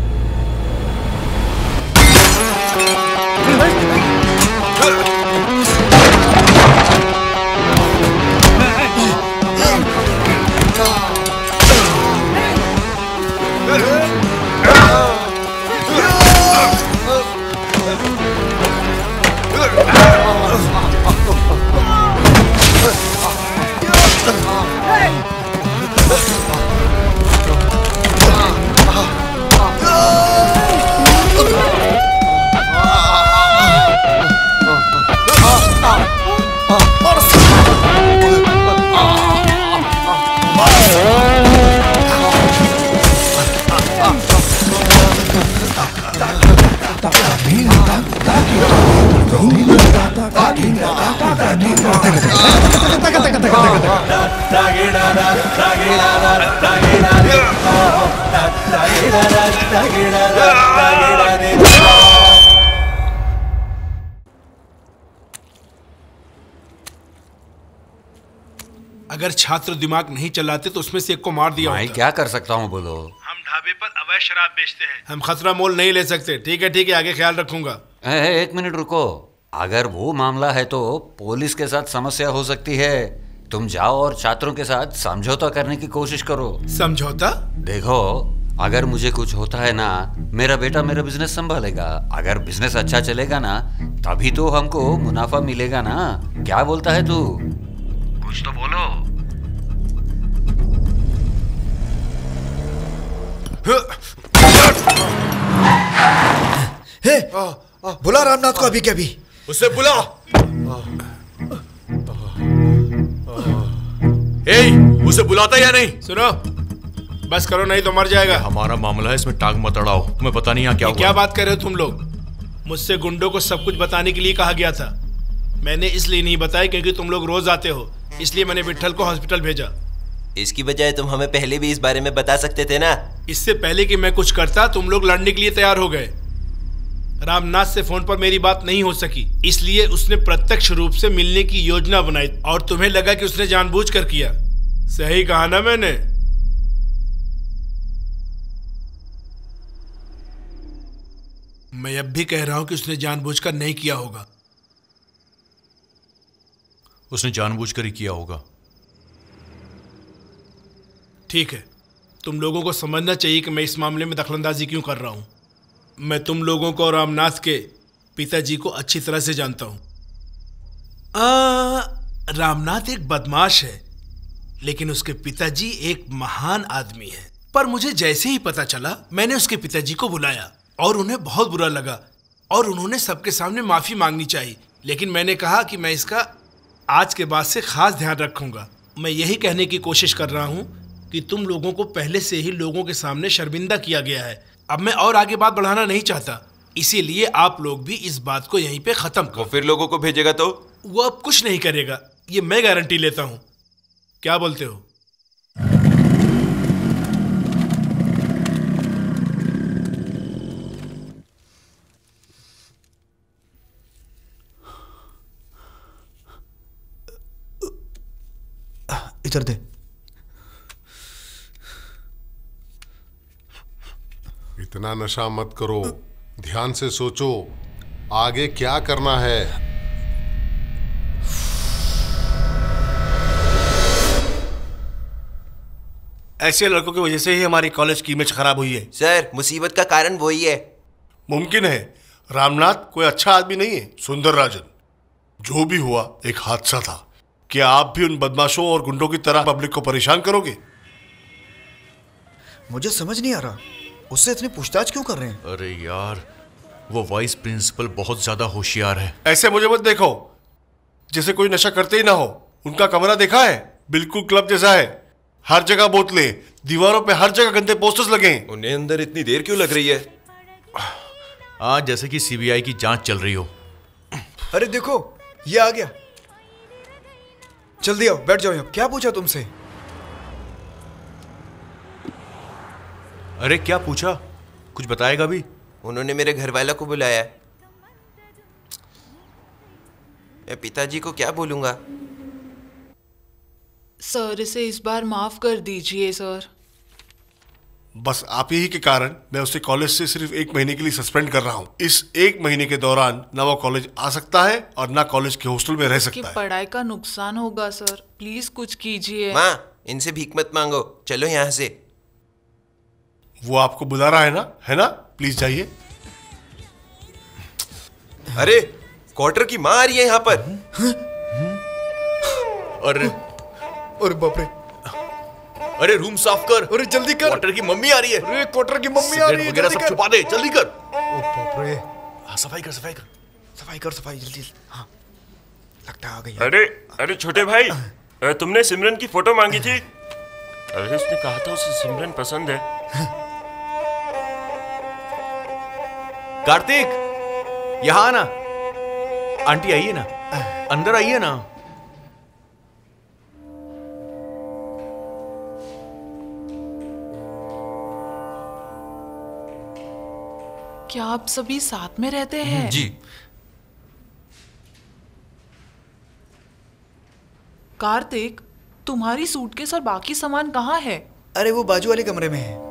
E: अगर छात्र दिमाग नहीं चलाते तो उसमें से एक को मार दिया
C: मैं
E: होता।
C: क्या कर सकता हूँ बोलो?
E: हम ढाबे पर अवैध शराब बेचते हैं, हम खतरा मोल नहीं ले सकते। ठीक है, आगे ख्याल रखूंगा।
C: एक मिनट रुको। अगर वो मामला है तो पुलिस के साथ समस्या हो सकती है। तुम जाओ और छात्रों के साथ समझौता करने की कोशिश करो।
E: समझौता?
C: देखो, अगर मुझे कुछ होता है ना, मेरा बेटा मेरा बिजनेस संभालेगा। अगर बिजनेस अच्छा चलेगा ना, तभी तो हमको मुनाफा मिलेगा ना। क्या बोलता है तू? कुछ तो बोलो।
N: बुला रामनाथ को अभी के अभी।
M: उसे बुला। उसे बुलाता या नहीं?
E: सुनो, बस करो नहीं तो मर जाएगा।
M: हमारा मामला है, इसमें टांग मत अड़ाओ। तुम्हें पता नहीं यहाँ क्या हुआ।
E: क्या बात कर रहे हो तुम लोग? मुझसे गुंडों को सब कुछ बताने के लिए कहा गया था। मैंने इसलिए नहीं बताया क्योंकि तुम लोग रोज आते हो, इसलिए मैंने विट्ठल को हॉस्पिटल भेजा।
H: इसकी बजाय तुम हमें पहले भी इस बारे में बता सकते थे ना।
E: इससे पहले कि मैं कुछ करता, तुम लोग लड़ने के लिए तैयार हो गए। रामनाथ से फोन पर मेरी बात नहीं हो सकी, इसलिए उसने प्रत्यक्ष रूप से मिलने की योजना बनाई और तुम्हें लगा कि उसने जानबूझकर किया। सही कहा ना मैंने? मैं अब भी कह रहा हूं कि उसने जानबूझकर नहीं किया होगा।
M: उसने जानबूझकर ही किया होगा।
E: ठीक है, तुम लोगों को समझना चाहिए कि मैं इस मामले में दखलंदाजी क्यों कर रहा हूं। मैं तुम लोगों को और रामनाथ के पिताजी को अच्छी तरह से जानता हूं। रामनाथ एक बदमाश है, लेकिन उसके पिताजी एक महान आदमी है। पर मुझे जैसे ही पता चला, मैंने उसके पिताजी को बुलाया और उन्हें बहुत बुरा लगा और उन्होंने सबके सामने माफी मांगनी चाहिए। लेकिन मैंने कहा कि मैं इसका आज के बाद से खास ध्यान रखूंगा। मैं यही कहने की कोशिश कर रहा हूं कि तुम लोगों को पहले से ही लोगों के सामने शर्मिंदा किया गया है। अब मैं और आगे बात बढ़ाना नहीं चाहता, इसीलिए आप लोग भी इस बात को यहीं पे खत्म करो।
L: फिर लोगों को भेजेगा तो?
E: वो अब कुछ नहीं करेगा, ये मैं गारंटी लेता हूं। क्या बोलते हो?
N: इधर दे।
F: इतना नशा मत करो, ध्यान से सोचो आगे क्या करना है।
P: ऐसे लड़कों की वजह से ही हमारी कॉलेज की इमेज खराब हुई है।
H: सर, मुसीबत का कारण वही है।
P: मुमकिन है रामनाथ कोई अच्छा आदमी नहीं है। सुंदरराजन, जो भी हुआ एक हादसा था। क्या आप भी उन बदमाशों और गुंडों की तरह पब्लिक को परेशान करोगे?
N: मुझे समझ नहीं आ रहा, उससे इतनी पूछताछ क्यों कर रहे हैं?
M: अरे यार, वो वाइस प्रिंसिपल बहुत ज्यादा होशियार है।
P: ऐसे मुझे मत देखो जैसे कोई नशा करते ही ना हो। उनका कमरा देखा है? बिल्कुल क्लब जैसा है। हर जगह बोतलें, दीवारों पे हर जगह गंदे पोस्टर्स लगे हैं।
L: उन्हें अंदर इतनी देर क्यों लग रही है?
M: आज जैसे कि सीबीआई की जांच चल रही हो।
N: अरे देखो, ये आ गया। जल्दी आओ, बैठ जाओ यहाँ। क्या पूछा तुमसे?
M: अरे क्या पूछा? कुछ बताएगा भी?
H: उन्होंने मेरे घर वालों को बुलाया। मैं पिताजी को क्या बोलूंगा?
Q: सर, इसे इस बार माफ कर दीजिए सर।
P: बस आप ही के कारण मैं उसे कॉलेज से सिर्फ 1 महीने के लिए सस्पेंड कर रहा हूँ। इस 1 महीने के दौरान ना वो कॉलेज आ सकता है और ना कॉलेज के हॉस्टल में रह सकता है।
Q: पढ़ाई का नुकसान होगा सर, प्लीज कुछ कीजिए।
H: माँ, इनसे भीख मत मांगो, चलो यहाँ से।
P: वो आपको बुला रहा है ना? प्लीज जाइए।
L: अरे, क्वार्टर की माँ आ रही है यहाँ पर।
N: अरे बाप रे।
M: अरे रूम साफ कर।
N: अरे जल्दी कर।
M: क्वार्टर की मम्मी आ रही है।
N: अरे क्वार्टर की मम्मी आ रही है,
M: वगैरह सब छुपा दे, जल्दी कर।
N: ओ बाप रे।
M: हाँ, सफाई कर, सफाई कर,
N: सफाई कर, सफाई जल्दी। हाँ, लगता आ गई।
R: अरे छोटे भाई, तुमने सिमरन की फोटो मांगी थी। अरे उसने कहा था उसे सिमरन पसंद है।
M: कार्तिक, यहाँ आना। आंटी आइए ना, अंदर आइए ना।
Q: क्या आप सभी साथ में रहते हैं?
L: जी।
Q: कार्तिक, तुम्हारी सूटकेस और बाकी सामान कहाँ है?
N: अरे वो बाजू वाले कमरे में है।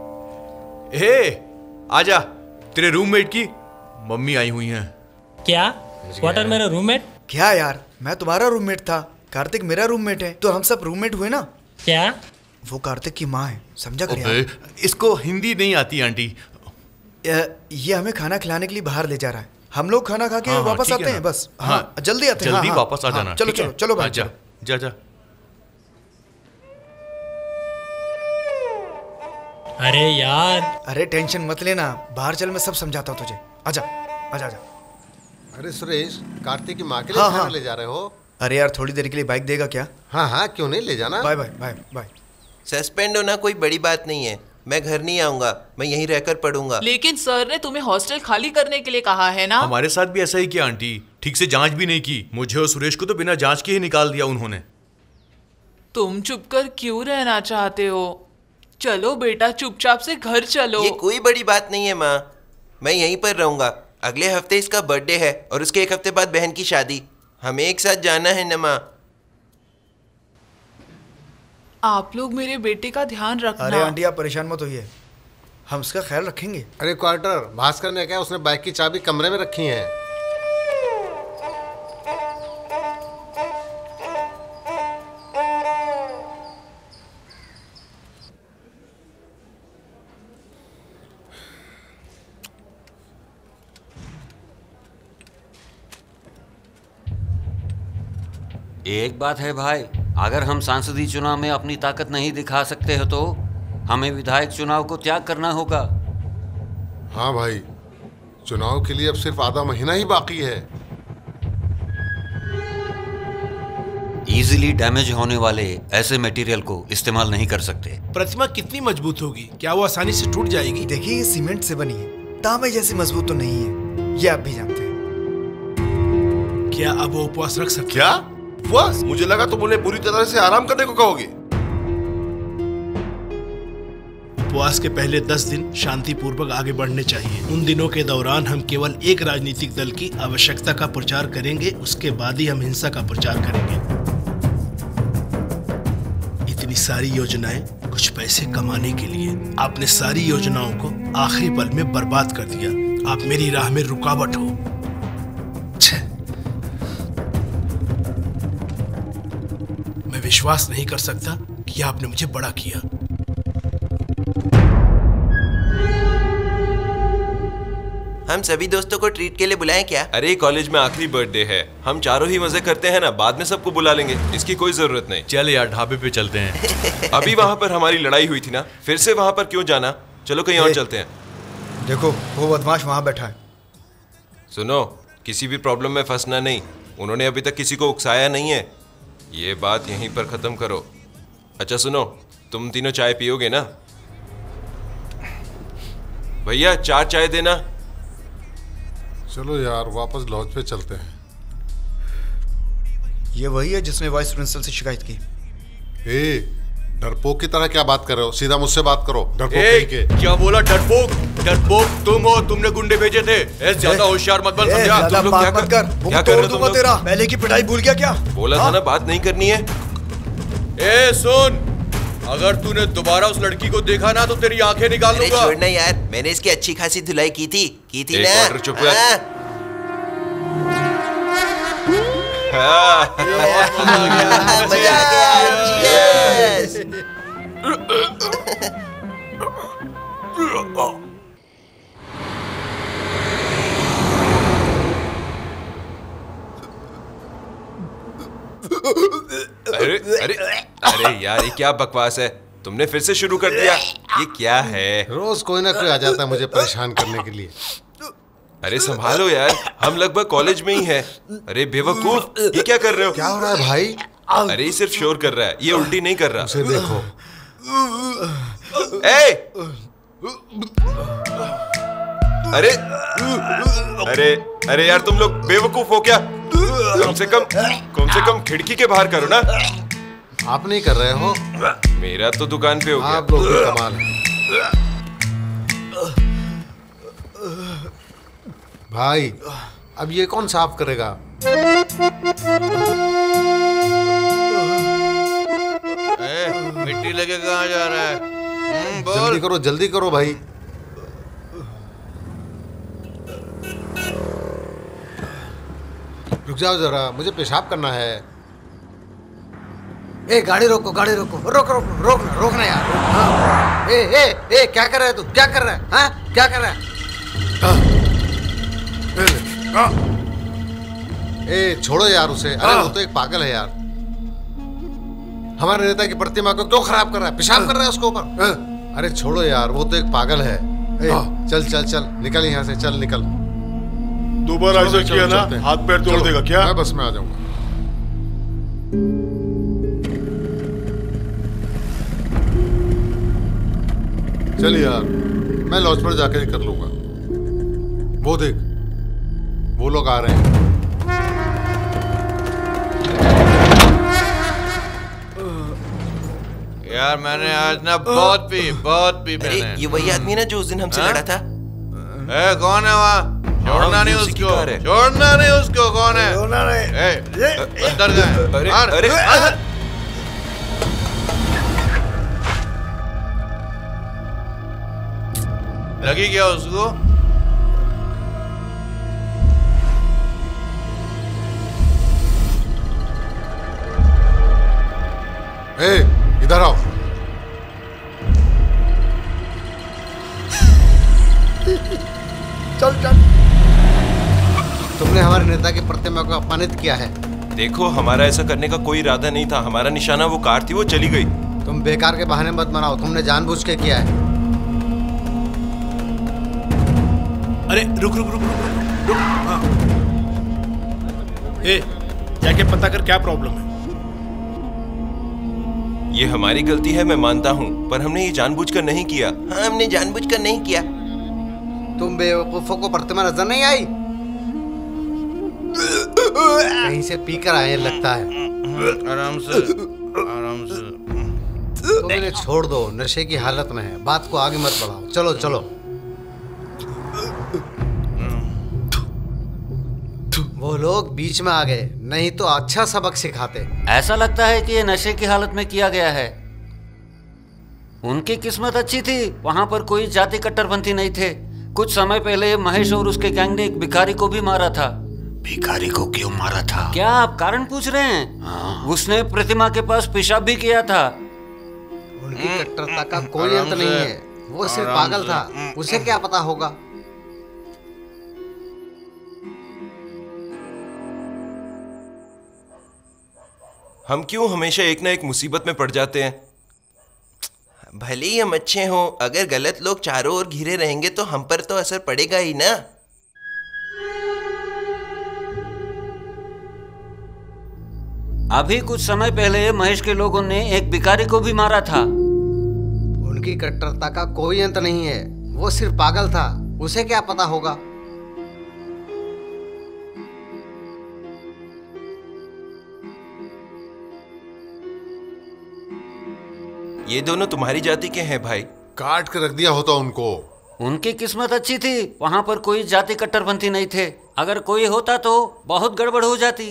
M: आजा, तेरे रूममेट की मम्मी आई हुई हैं।
S: क्या? व्हाट आर मेरा रूममेट?
N: क्या यार, मैं तुम्हारा रूममेट था, कार्तिक मेरा रूममेट है, तो हम सब रूममेट हुए ना।
S: क्या?
N: वो कार्तिक की माँ है, समझा कर यार।
M: इसको हिंदी नहीं आती आंटी।
N: ये हमें खाना खिलाने के लिए बाहर ले जा रहा है। हम लोग खाना खा के वापस आते हैं बस। हाँ, जल्दी आते हैं।
M: जल्दी वापस आ जाना।
N: चलो चलो चलो भाई,
M: जा जा जा।
S: अरे यार,
N: अरे टेंशन मत लेना, बाहर चल, मैं सब समझाता हूँ तुझे। आजा आजा आजा।
O: अरे सुरेश, कार्तिक की माँ के लिए खाना ले जा रहे हो?
N: अरे यार थोड़ी देर के लिए बाइक देगा क्या?
O: हाँ हाँ, क्यों नहीं, ले जाना।
N: Bye bye bye bye.
H: Suspend होना कोई बड़ी बात नहीं है, मैं घर नहीं आऊंगा, मैं यहीं रहकर पढ़ूंगा।
Q: लेकिन सर ने तुम्हें हॉस्टल खाली करने के लिए कहा है ना?
M: हमारे साथ भी ऐसा ही किया आंटी, ठीक से जांच भी नहीं की। मुझे और सुरेश को तो बिना जांच के ही निकाल दिया उन्होंने।
Q: तुम चुप कर क्यों रहना चाहते हो? चलो बेटा, चुपचाप से घर चलो।
H: ये कोई बड़ी बात नहीं है माँ, मैं यहीं पर रहूंगा। अगले हफ्ते इसका बर्थडे है और उसके एक हफ्ते बाद बहन की शादी। हमें एक साथ जाना है ना माँ।
Q: आप लोग मेरे बेटे का ध्यान रखना।
N: अरे आंटी आप परेशान मत होइए, हम उसका ख्याल रखेंगे।
O: अरे क्वार्टर, भास्कर ने क्या, उसने बाइक की चाबी कमरे में रखी है।
C: एक बात है भाई, अगर हम सांसदीय चुनाव में अपनी ताकत नहीं दिखा सकते हो तो हमें विधायक चुनाव को त्याग करना होगा।
F: हाँ भाई, चुनाव के लिए अब सिर्फ आधा महीना ही बाकी है।
C: इजीली डैमेज होने वाले ऐसे मटेरियल को इस्तेमाल नहीं कर सकते।
E: प्रतिमा कितनी मजबूत होगी? क्या वो आसानी से टूट जाएगी?
N: देखिए ये सीमेंट से बनी है, तांबे जैसी मजबूत तो नहीं है, ये आप भी जानते हैं।
E: क्या अब वो उपवास रख सकते?
P: क्या उपवास? मुझे लगा तुम उन्हें पूरी तरह से आराम करने को कहोगे।
E: उपवास के पहले 10 दिन शांतिपूर्वक आगे बढ़ने चाहिए। उन दिनों के दौरान हम केवल एक राजनीतिक दल की आवश्यकता का प्रचार करेंगे, उसके बाद ही हम हिंसा का प्रचार करेंगे। इतनी सारी योजनाएं कुछ पैसे कमाने के लिए, आपने सारी योजनाओं को आखिरी पल में बर्बाद कर दिया। आप मेरी राह में रुकावट हो। मैं विश्वास नहीं कर सकता कि आपने मुझे बड़ा किया।
H: हम सभी दोस्तों को ट्रीट के लिए बुलाएं क्या?
L: अरे कॉलेज में आखिरी बर्थडे है, हम चारों ही मजे करते हैं ना, बाद में सबको बुला लेंगे, इसकी कोई जरूरत नहीं।
M: चल यार, ढाबे पे चलते हैं।
L: अभी वहाँ पर हमारी लड़ाई हुई थी ना, फिर से वहाँ पर क्यों जाना? चलो कहीं और चलते हैं।
N: देखो वो बदमाश वहाँ बैठा है।
L: सुनो, किसी भी प्रॉब्लम में फंसना नहीं, उन्होंने अभी तक किसी को उकसाया नहीं है, ये बात यहीं पर खत्म करो। अच्छा सुनो, तुम तीनों चाय पियोगे ना? भैया 4 चाय देना।
F: चलो यार, वापस लॉज पे चलते हैं।
N: ये वही है जिसने वाइस प्रिंसिपल से शिकायत की।
F: डरपोक की तरह क्या बात कर रहे हो? सीधा मुझसे बात करो। डरपोक कहीं के।
M: क्या बोला? डरपोक? डरपोक तुम हो, तुमने गुंडे भेजे थे। ज्यादा होशियार मत बन, समझा?
N: तुम लोग क्या कर रहे हो? तेरा पहले की पिटाई भूल गया क्या?
L: बोला था ना बात नहीं करनी है।
M: सुन, अगर तूने दोबारा उस लड़की को देखा ना तो तेरी आंखें निकाल लूंगा।
H: छोड़ना यार, मैंने इसकी अच्छी खासी धुलाई की थी ना।
L: चुप
H: मजा आ गया।
L: अरे अरे अरे यार, ये क्या बकवास है? तुमने फिर से शुरू कर दिया। ये क्या है?
O: रोज कोई ना कोई आ जाता है मुझे परेशान करने के लिए।
L: अरे संभालो यार, हम लगभग कॉलेज में ही हैं। अरे बेवकूफ, ये क्या कर रहे हो?
O: क्या हो रहा है भाई?
L: अरे ये सिर्फ शोर कर रहा है, ये उल्टी नहीं कर रहा।
O: उसे देखो।
L: अरे अरे अरे यार, तुम लोग बेवकूफ हो क्या? कम से कम खिड़की के बाहर करो ना।
O: आप नहीं कर रहे हो?
L: मेरा तो दुकान पे हो गया।
O: आप लोग भी कमाल है भाई। अब ये कौन साफ करेगा?
M: गाड़ी लेके कहाँ जा रहा है?
O: जल्दी करो भाई। रुक जाओ जरा, मुझे पेशाब करना है। ए गाड़ी रोको, रोकना यार। हाँ। ए क्या कर रहा है तू? क्या कर रहा है? हाँ क्या कर रहा है? ए छोड़ो यार उसे। अरे वो तो एक पागल है यार। हमारे नेता की प्रतिमा को क्यों खराब कर रहा है? पेशाब कर रहा है उसके ऊपर। अरे छोड़ो यार, वो तो एक पागल है। चल निकल यहाँ से, चल निकल।
P: दोबारा ऐसा किया ना हाथ पैर तोड़ देगा क्या?
F: मैं बस में आ जाऊंगा। चल यार, मैं लॉज पर जाकर ही कर लूंगा। वो देख, वो लोग आ रहे हैं।
M: यार मैंने आज ना बहुत पी मैंने।
H: ये वही आदमी ना जो उस दिन हमसे लड़ा था।
M: कौन है वहाँ? छोड़ना नहीं उसको, कौन है? अंदर गए। लगी क्या उसको?
F: इधर आओ।
O: चल। तुमने हमारे नेता की प्रतिमा को अपमानित किया है।
L: देखो, हमारा ऐसा करने का कोई इरादा नहीं था। हमारा निशाना वो कार थी, वो चली गई।
O: तुम बेकार के बहाने मत बनाओ, तुमने जानबूझ के किया है।
E: अरे रुक। हाँ। जाके पता कर क्या प्रॉब्लम है।
L: ये हमारी गलती है, मैं मानता हूँ, पर हमने ये जानबूझकर नहीं किया।
H: हाँ, हमने जानबूझकर नहीं किया।
O: तुम बेवकूफों को प्रतिमा नजर नहीं आई? कहीं से पीकर आए लगता है।
M: आराम से।
O: तुम इन्हें छोड़ दो, नशे की हालत में है। बात को आगे मत बढ़ाओ। चलो। वो लोग बीच में आ गए, नहीं तो अच्छा सबक सिखाते।
C: ऐसा लगता है कि ये नशे की हालत में किया गया है। उनकी किस्मत अच्छी थी, वहां पर कोई जाति कट्टरपंथी नहीं थे। कुछ समय पहले महेश और उसके गैंग ने एक भिखारी को भी मारा था।
D: भिखारी को क्यों मारा था?
C: क्या आप कारण पूछ रहे हैं? उसने प्रतिमा के पास पेशाब भी किया था।
O: उनकी कट्टरता का कोई अंत नहीं है। वो सिर्फ पागल था, उसे क्या पता होगा।
L: हम क्यों हमेशा एक ना एक मुसीबत में पड़ जाते हैं?
H: भले ही हम अच्छे हों, अगर गलत लोग चारों ओर घिरे रहेंगे तो हम पर तो असर पड़ेगा ही ना।
C: अभी कुछ समय पहले महेश के लोगों ने एक भिखारी को भी मारा था।
O: उनकी कट्टरता का कोई अंत नहीं है। वो सिर्फ पागल था, उसे क्या पता होगा।
L: ये दोनों तुम्हारी जाति के हैं भाई।
F: काट के रख दिया होता उनको।
C: उनकी किस्मत अच्छी थी, वहां पर कोई जाति कट्टरपंथी नहीं थे। अगर कोई होता तो बहुत गड़बड़ हो जाती।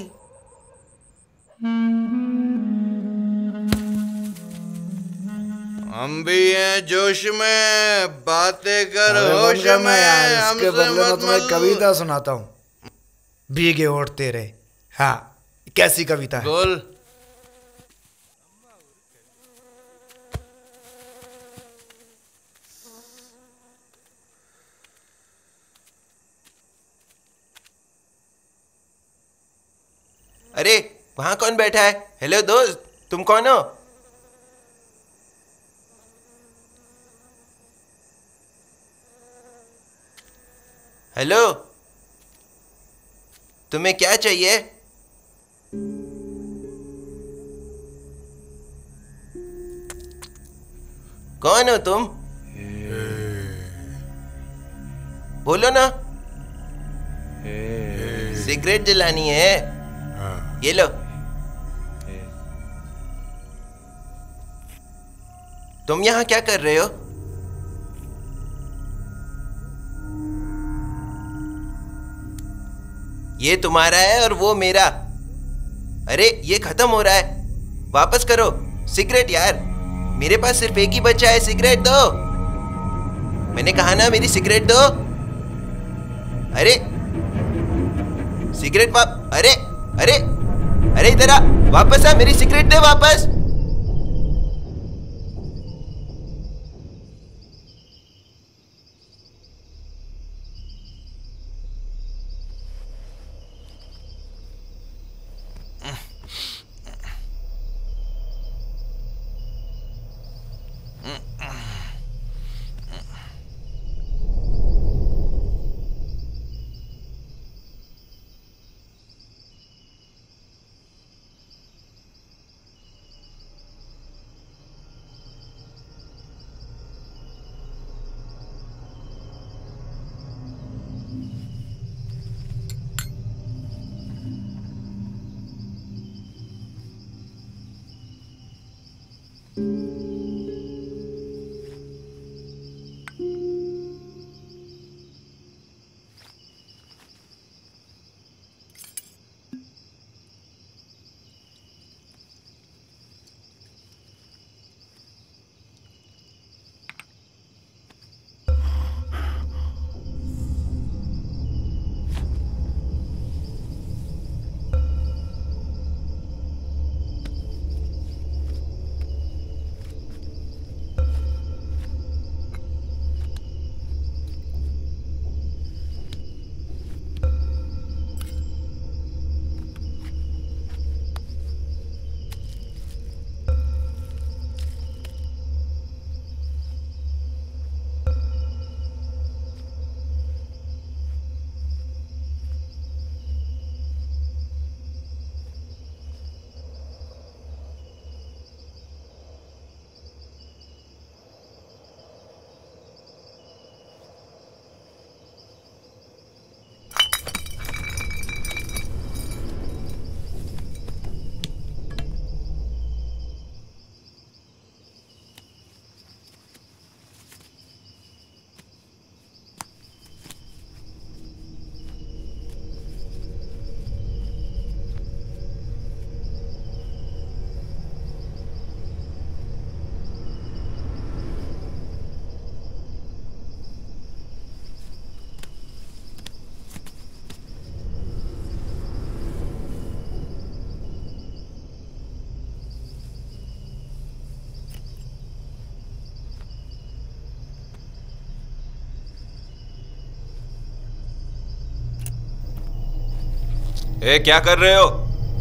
M: हम भी हैं जोश में, बातें कर होश में।
N: इसके बदले में तुम्हें कविता सुनाता हूँ। भीगे होठ तेरे। हाँ, कैसी कविता है?
M: बोल।
H: अरे वहां कौन बैठा है? हेलो दोस्त, तुम कौन हो? हेलो, तुम्हें क्या चाहिए? कौन हो तुम? बोलो ना। सिगरेट जलानी है? ये लो। तुम यहां क्या कर रहे हो? ये तुम्हारा है और वो मेरा। अरे ये खत्म हो रहा है, वापस करो सिगरेट यार। मेरे पास सिर्फ एक ही बच्चा है, सिगरेट दो। मैंने कहा ना मेरी सिगरेट दो। अरे सिगरेट अरे अरे अरे इधर आ, वापस आ, मेरी सिगरेट दे वापस।
L: ए, क्या कर रहे हो?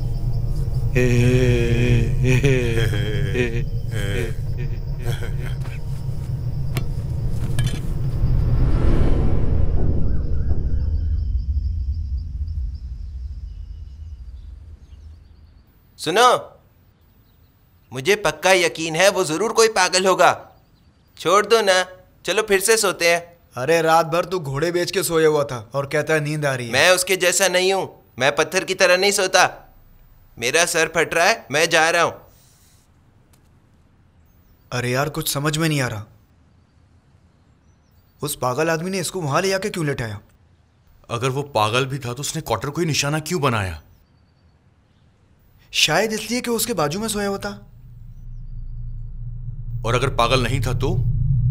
H: सुनो, मुझे पक्का यकीन है वो जरूर कोई पागल होगा। छोड़ दो ना, चलो फिर से सोते हैं।
N: अरे रात भर तू घोड़े बेच के सोया हुआ था और कहता है नींद आ रही है।
H: मैं उसके जैसा नहीं हूं, मैं पत्थर की तरह नहीं सोता। मेरा सर फट रहा है, मैं जा रहा हूं।
N: अरे यार कुछ समझ में नहीं आ रहा, उस पागल आदमी ने इसको वहां ले आके क्यों लेटाया?
M: अगर वो पागल भी था तो उसने क्वार्टर को ही निशाना क्यों बनाया?
N: शायद इसलिए कि उसके बाजू में सोया हुआ था।
M: और अगर पागल नहीं था तो?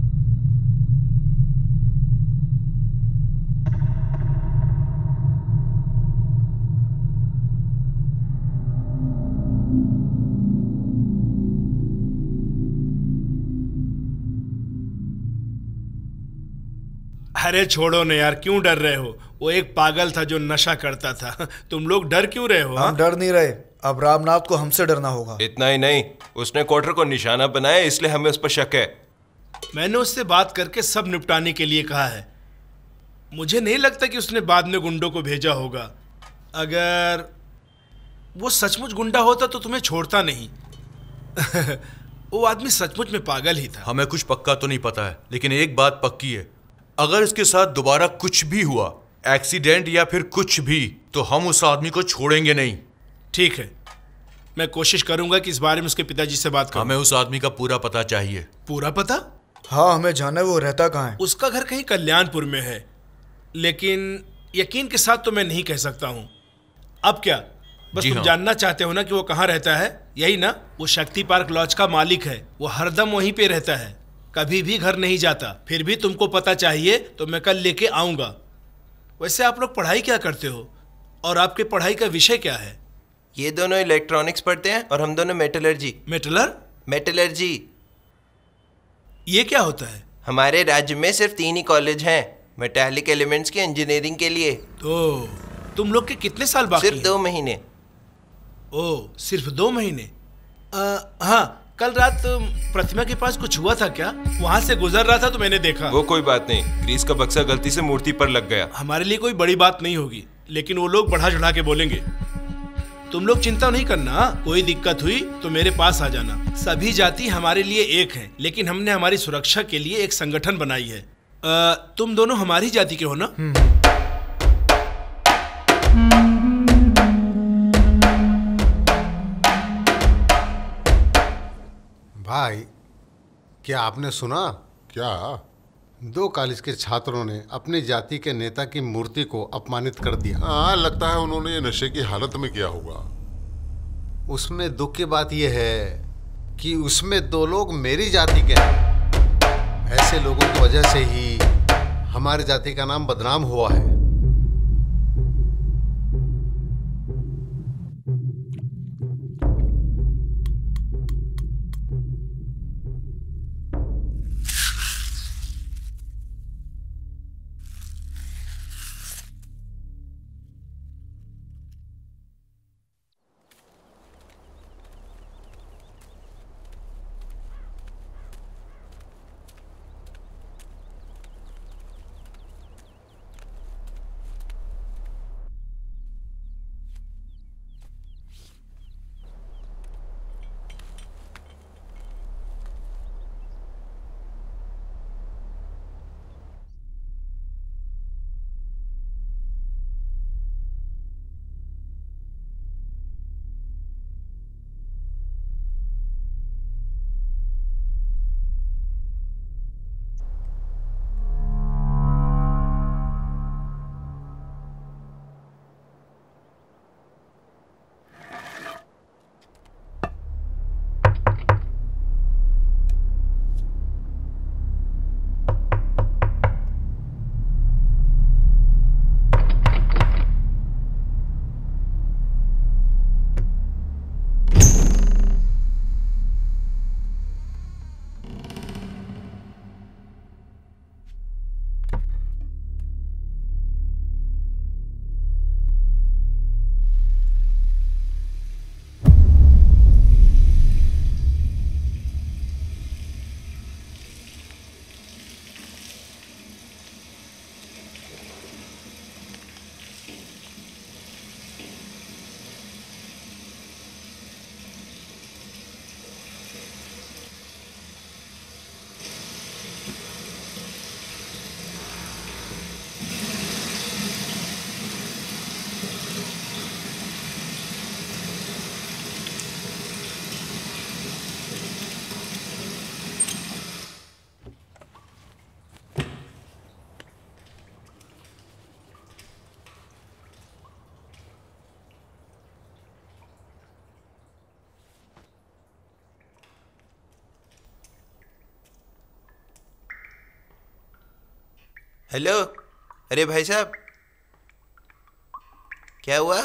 E: अरे छोड़ो ना यार, क्यों डर रहे हो? वो एक पागल था जो नशा करता था। तुम लोग डर क्यों रहे हो?
N: हम डर नहीं रहे, अब रामनाथ को हमसे डरना होगा।
L: इतना ही नहीं, उसने क्वार्टर को निशाना बनाया, इसलिए हमें उस पर शक है।
E: मैंने उससे बात करके सब निपटाने के लिए कहा है। मुझे नहीं लगता कि उसने बाद में गुंडों को भेजा होगा। अगर वो सचमुच गुंडा होता तो तुम्हें छोड़ता नहीं। वो आदमी सचमुच में पागल ही था।
M: हमें कुछ पक्का तो नहीं पता है, लेकिन एक बात पक्की है, अगर इसके साथ दोबारा कुछ भी हुआ, एक्सीडेंट या फिर कुछ भी, तो हम उस आदमी को छोड़ेंगे नहीं।
E: ठीक है, मैं कोशिश करूंगा कि इस बारे में उसके पिताजी से बात करूं।
M: हमें उस आदमी का पूरा पता चाहिए।
E: पूरा पता?
N: हाँ, हमें जानना है वो रहता कहाँ है।
E: उसका घर कहीं कल्याणपुर में है, लेकिन यकीन के साथ तो मैं नहीं कह सकता हूँ। अब क्या, बस तुम जानना चाहते हो ना कि वो कहाँ रहता है? यही ना, वो शक्ति पार्क लॉज का मालिक है। वो हरदम वहीं पे रहता है, कभी भी घर नहीं जाता। फिर भी तुमको पता चाहिए तो मैं कल लेके आऊंगा। वैसे आप लोग पढ़ाई क्या करते हो और आपके पढ़ाई का विषय क्या है?
H: ये दोनों इलेक्ट्रॉनिक्स पढ़ते हैं और हम दोनों मेटलर्जी। मेटलर्जी
E: ये क्या होता है?
H: हमारे राज्य में सिर्फ 3 ही कॉलेज हैं मेटालिक एलिमेंट्स की इंजीनियरिंग के लिए।
E: तो तुम लोग के कितने साल बाकी?
H: सिर्फ 2 महीने।
E: ओह, सिर्फ 2 महीने। हाँ, कल रात प्रतिमा के पास कुछ हुआ था क्या? वहाँ से गुजर रहा था तो मैंने देखा।
L: वो कोई बात नहीं, ग्रीस का बक्सा गलती से मूर्ति पर लग गया।
E: हमारे लिए कोई बड़ी बात नहीं होगी, लेकिन वो लोग बढ़ा चढ़ा के बोलेंगे। तुम लोग चिंता नहीं करना, कोई दिक्कत हुई तो मेरे पास आ जाना। सभी जाति हमारे लिए एक है, लेकिन हमने हमारी सुरक्षा के लिए एक संगठन बनाई है। तुम दोनों हमारी जाति के हो ना?
F: भाई, क्या आपने सुना? क्या? 2 कॉलेज के छात्रों ने अपनी जाति के नेता की मूर्ति को अपमानित कर दिया।
P: हाँ, लगता है उन्होंने ये नशे की हालत में किया होगा।
F: उसमें दुख की बात यह है कि उसमें 2 लोग मेरी जाति के हैं। ऐसे लोगों की वजह से ही हमारी जाति का नाम बदनाम हुआ है।
H: हेलो, अरे भाई साहब, क्या हुआ?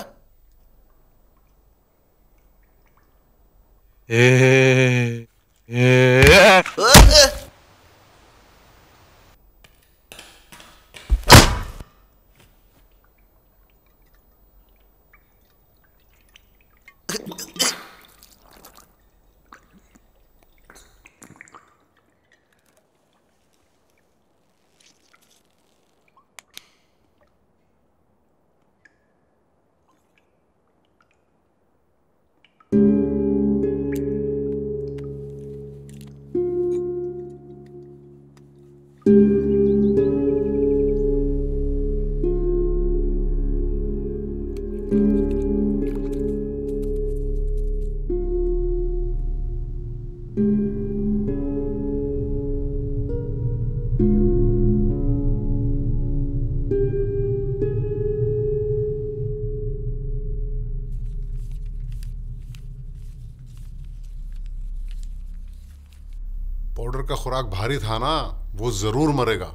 F: पाउडर का खुराक भारी था ना, वो जरूर मरेगा।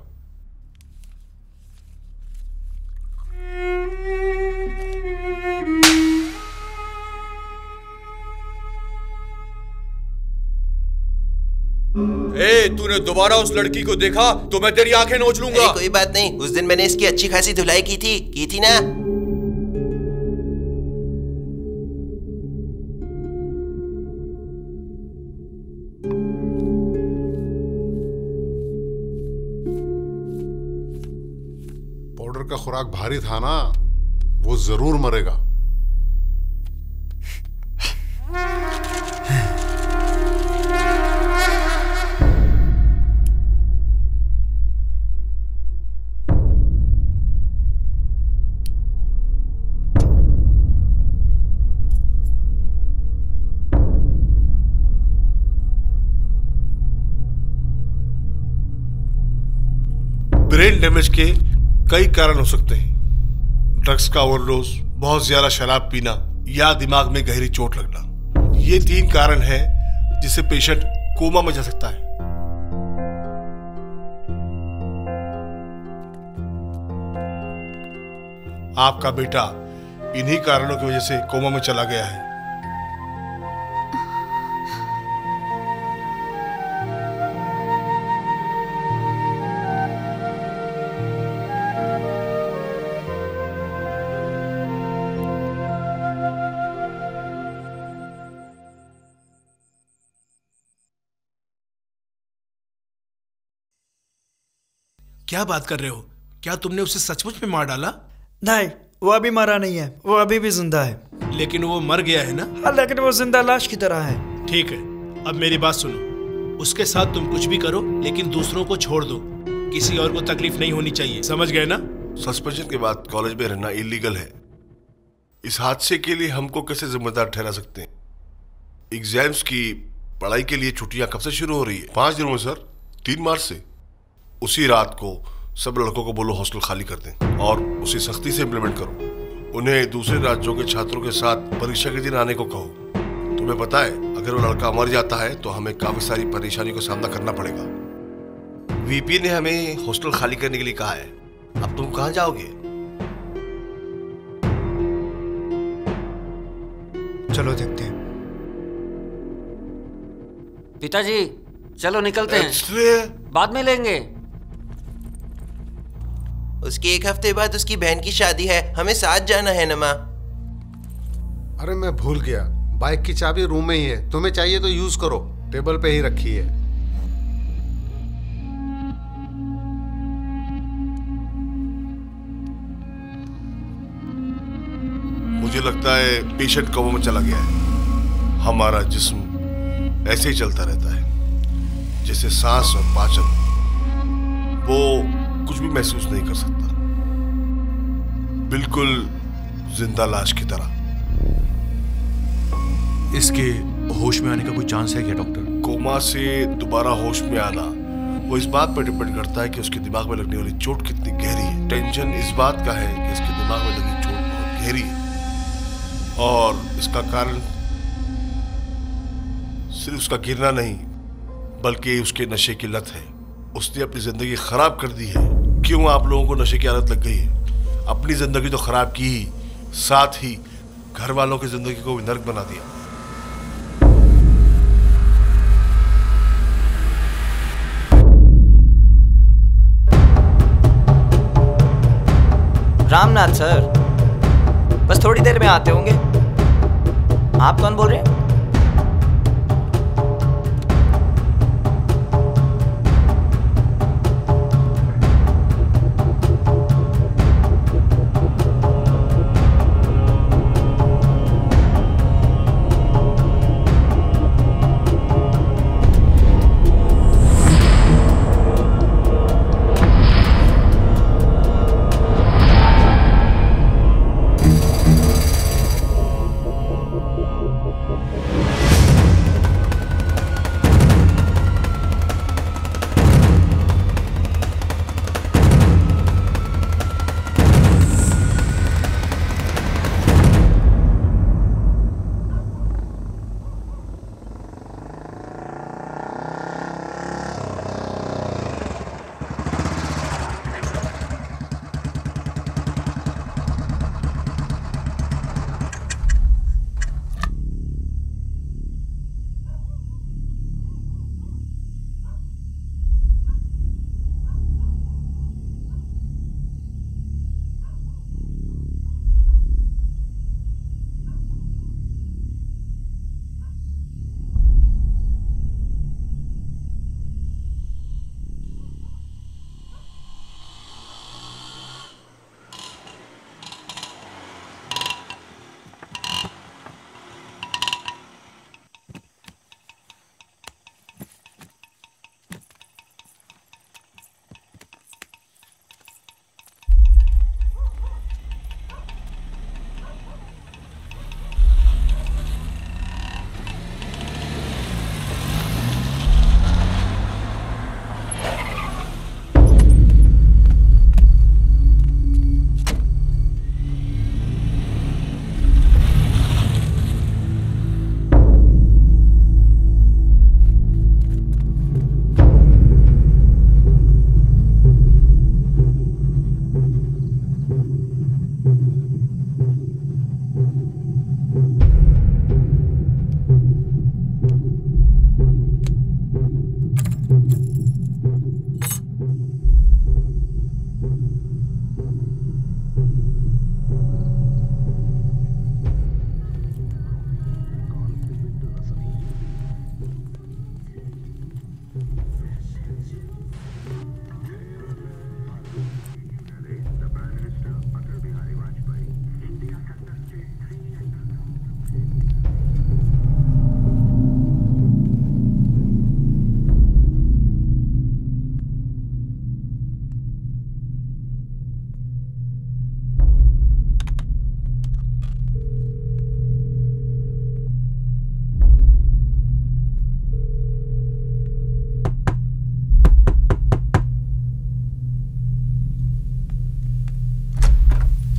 M: तूने दोबारा उस लड़की को देखा तो मैं तेरी आंखें नोच लूंगा।
H: कोई बात नहीं, उस दिन मैंने इसकी अच्छी खासी धुलाई की थी ना।
F: पाउडर का खुराक भारी था ना, वो जरूर मरेगा।
P: ब्रेन डैमेज के कई कारण हो सकते हैं। ड्रग्स का ओवरडोज, बहुत ज्यादा शराब पीना या दिमाग में गहरी चोट लगना, ये 3 कारण हैं जिससे पेशेंट कोमा में जा सकता है। आपका बेटा इन्हीं कारणों की वजह से कोमा में चला गया है।
E: क्या बात कर रहे हो? क्या तुमने उसे सचमुच में मार डाला?
N: नहीं, वो अभी मरा नहीं है, वो अभी भी जिंदा है।
E: लेकिन वो मर गया है ना?
N: हाँ, लेकिन वो जिंदा लाश की तरह है।
E: ठीक है, अब मेरी बात सुनो। उसके साथ तुम कुछ भी करो, लेकिन दूसरों को छोड़ दो। किसी और को तकलीफ नहीं होनी चाहिए, समझ गए ना?
P: सस्पेंशन के बाद कॉलेज में रहना इलीगल है। इस हादसे के लिए हमको कैसे जिम्मेदार ठहरा सकते हैं? एग्जाम्स की पढ़ाई के लिए छुट्टियां कब से शुरू हो रही है? 5 दिनों में सर, 3 मार्च से। उसी रात को सब लड़कों को बोलो हॉस्टल खाली कर दें और उसे सख्ती से इम्प्लीमेंट करो। उन्हें दूसरे राज्यों के छात्रों के साथ परीक्षा के दिन आने को कहो। तुम्हें पता है, अगर वो लड़का मर जाता है तो हमें काफी सारी परेशानियों का सामना करना पड़ेगा। वीपी ने हमें हॉस्टल खाली करने के लिए कहा है। अब तुम कहाँ जाओगे?
N: चलो देखते हैं।
C: पिताजी चलो निकलते हैं, बाद में लेंगे।
H: उसके 1 हफ्ते बाद उसकी बहन की शादी है, हमें साथ जाना है नमा।
F: अरे मैं भूल गया, बाइक की चाबी रूम में ही है, तुम्हें चाहिए तो यूज करो, टेबल पे ही रखी है।
P: मुझे लगता है पेशेंट कोमा में चला गया है। हमारा जिस्म ऐसे ही चलता रहता है जैसे सांस और पाचन, वो कुछ भी महसूस नहीं कर सकता, बिल्कुल जिंदा लाश की तरह।
M: इसके होश में आने का कोई चांस है क्या डॉक्टर?
P: कोमा से दोबारा होश में आना वो इस बात पर डिपेंड करता है कि उसके दिमाग में लगने वाली चोट कितनी गहरी है। टेंशन इस बात का है कि इसके दिमाग में लगी चोट बहुत गहरी है और इसका कारण सिर्फ उसका गिरना नहीं बल्कि उसके नशे की लत है। उसने अपनी जिंदगी खराब कर दी है। क्यों आप लोगों को नशे की आदत लग गई है? अपनी जिंदगी तो खराब की ही, साथ ही घर वालों की जिंदगी को भी नर्क बना दिया।
T: रामनाथ सर, बस थोड़ी देर में आते होंगे। आप कौन बोल रहे हैं?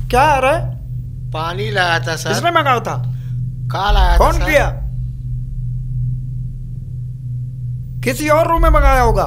N: क्या आ रहा है?
O: पानी लाया था सर।
N: किसने मंगाया था?
O: कल आया था।
N: कौन किया? किसी और रूम में मंगाया होगा।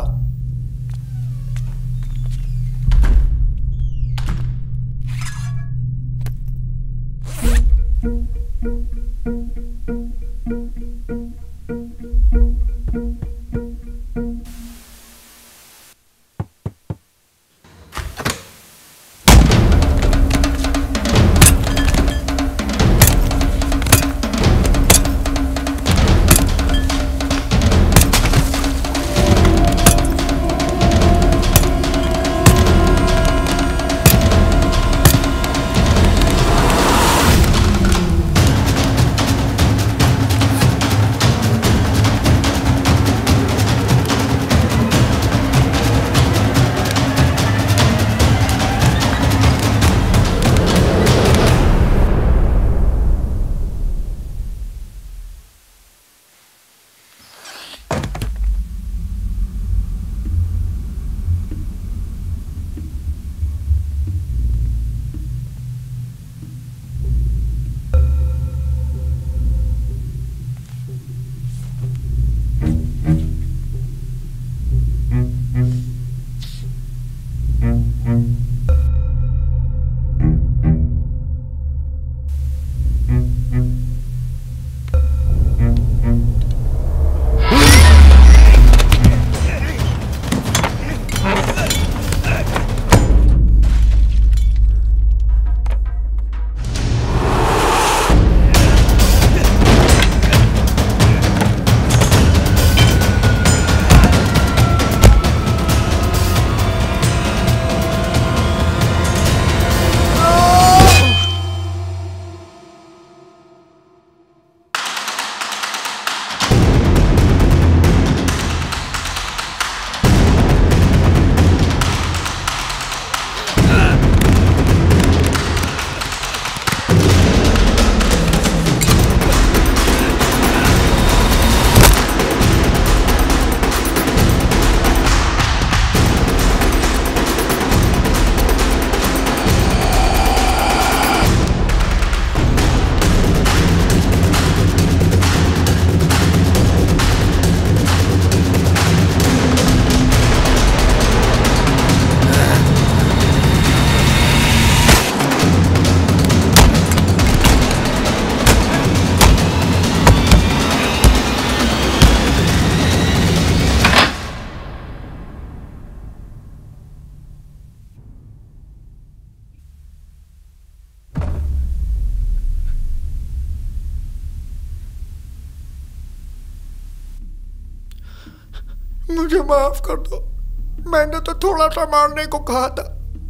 N: मुझे माफ कर दो, मैंने तो थोड़ा सा मारने को कहा था,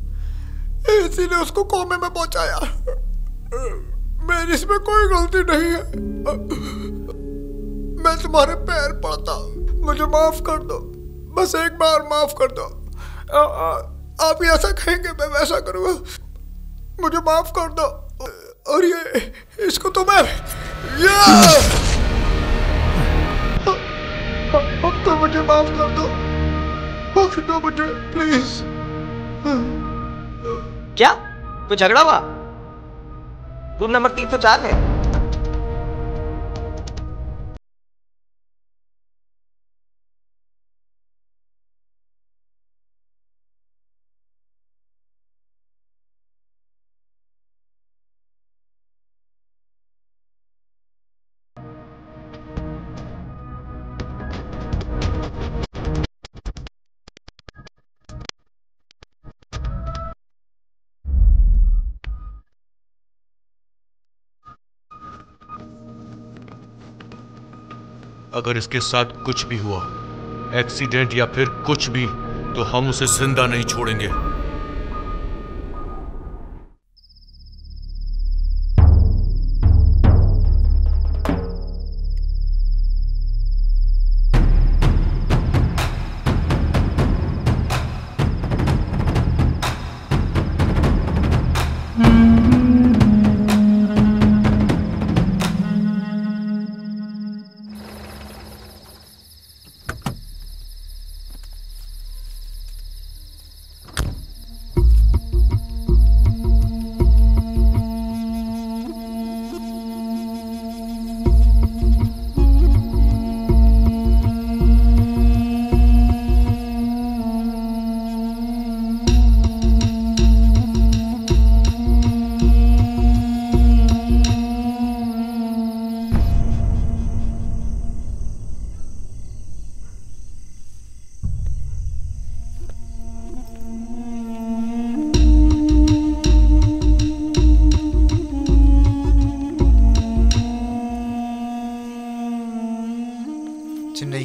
N: इसीलिए उसको कोमे में पहुंचाया। मेरी इसमें कोई गलती नहीं है। मैं तुम्हारे पैर पड़ता हूं, मुझे माफ कर दो, बस एक बार माफ कर दो। आप ऐसा कहेंगे मैं वैसा करूंगा, मुझे माफ कर दो। और ये इसको तो मैं अब तो मुझे माफ कर दो, माफ दो मुझे प्लीज।
T: क्या कोई झगड़ा हुआ? रूम नंबर 304 है।
M: अगर इसके साथ कुछ भी हुआ, एक्सीडेंट या फिर कुछ भी, तो हम उसे जिंदा नहीं छोड़ेंगे।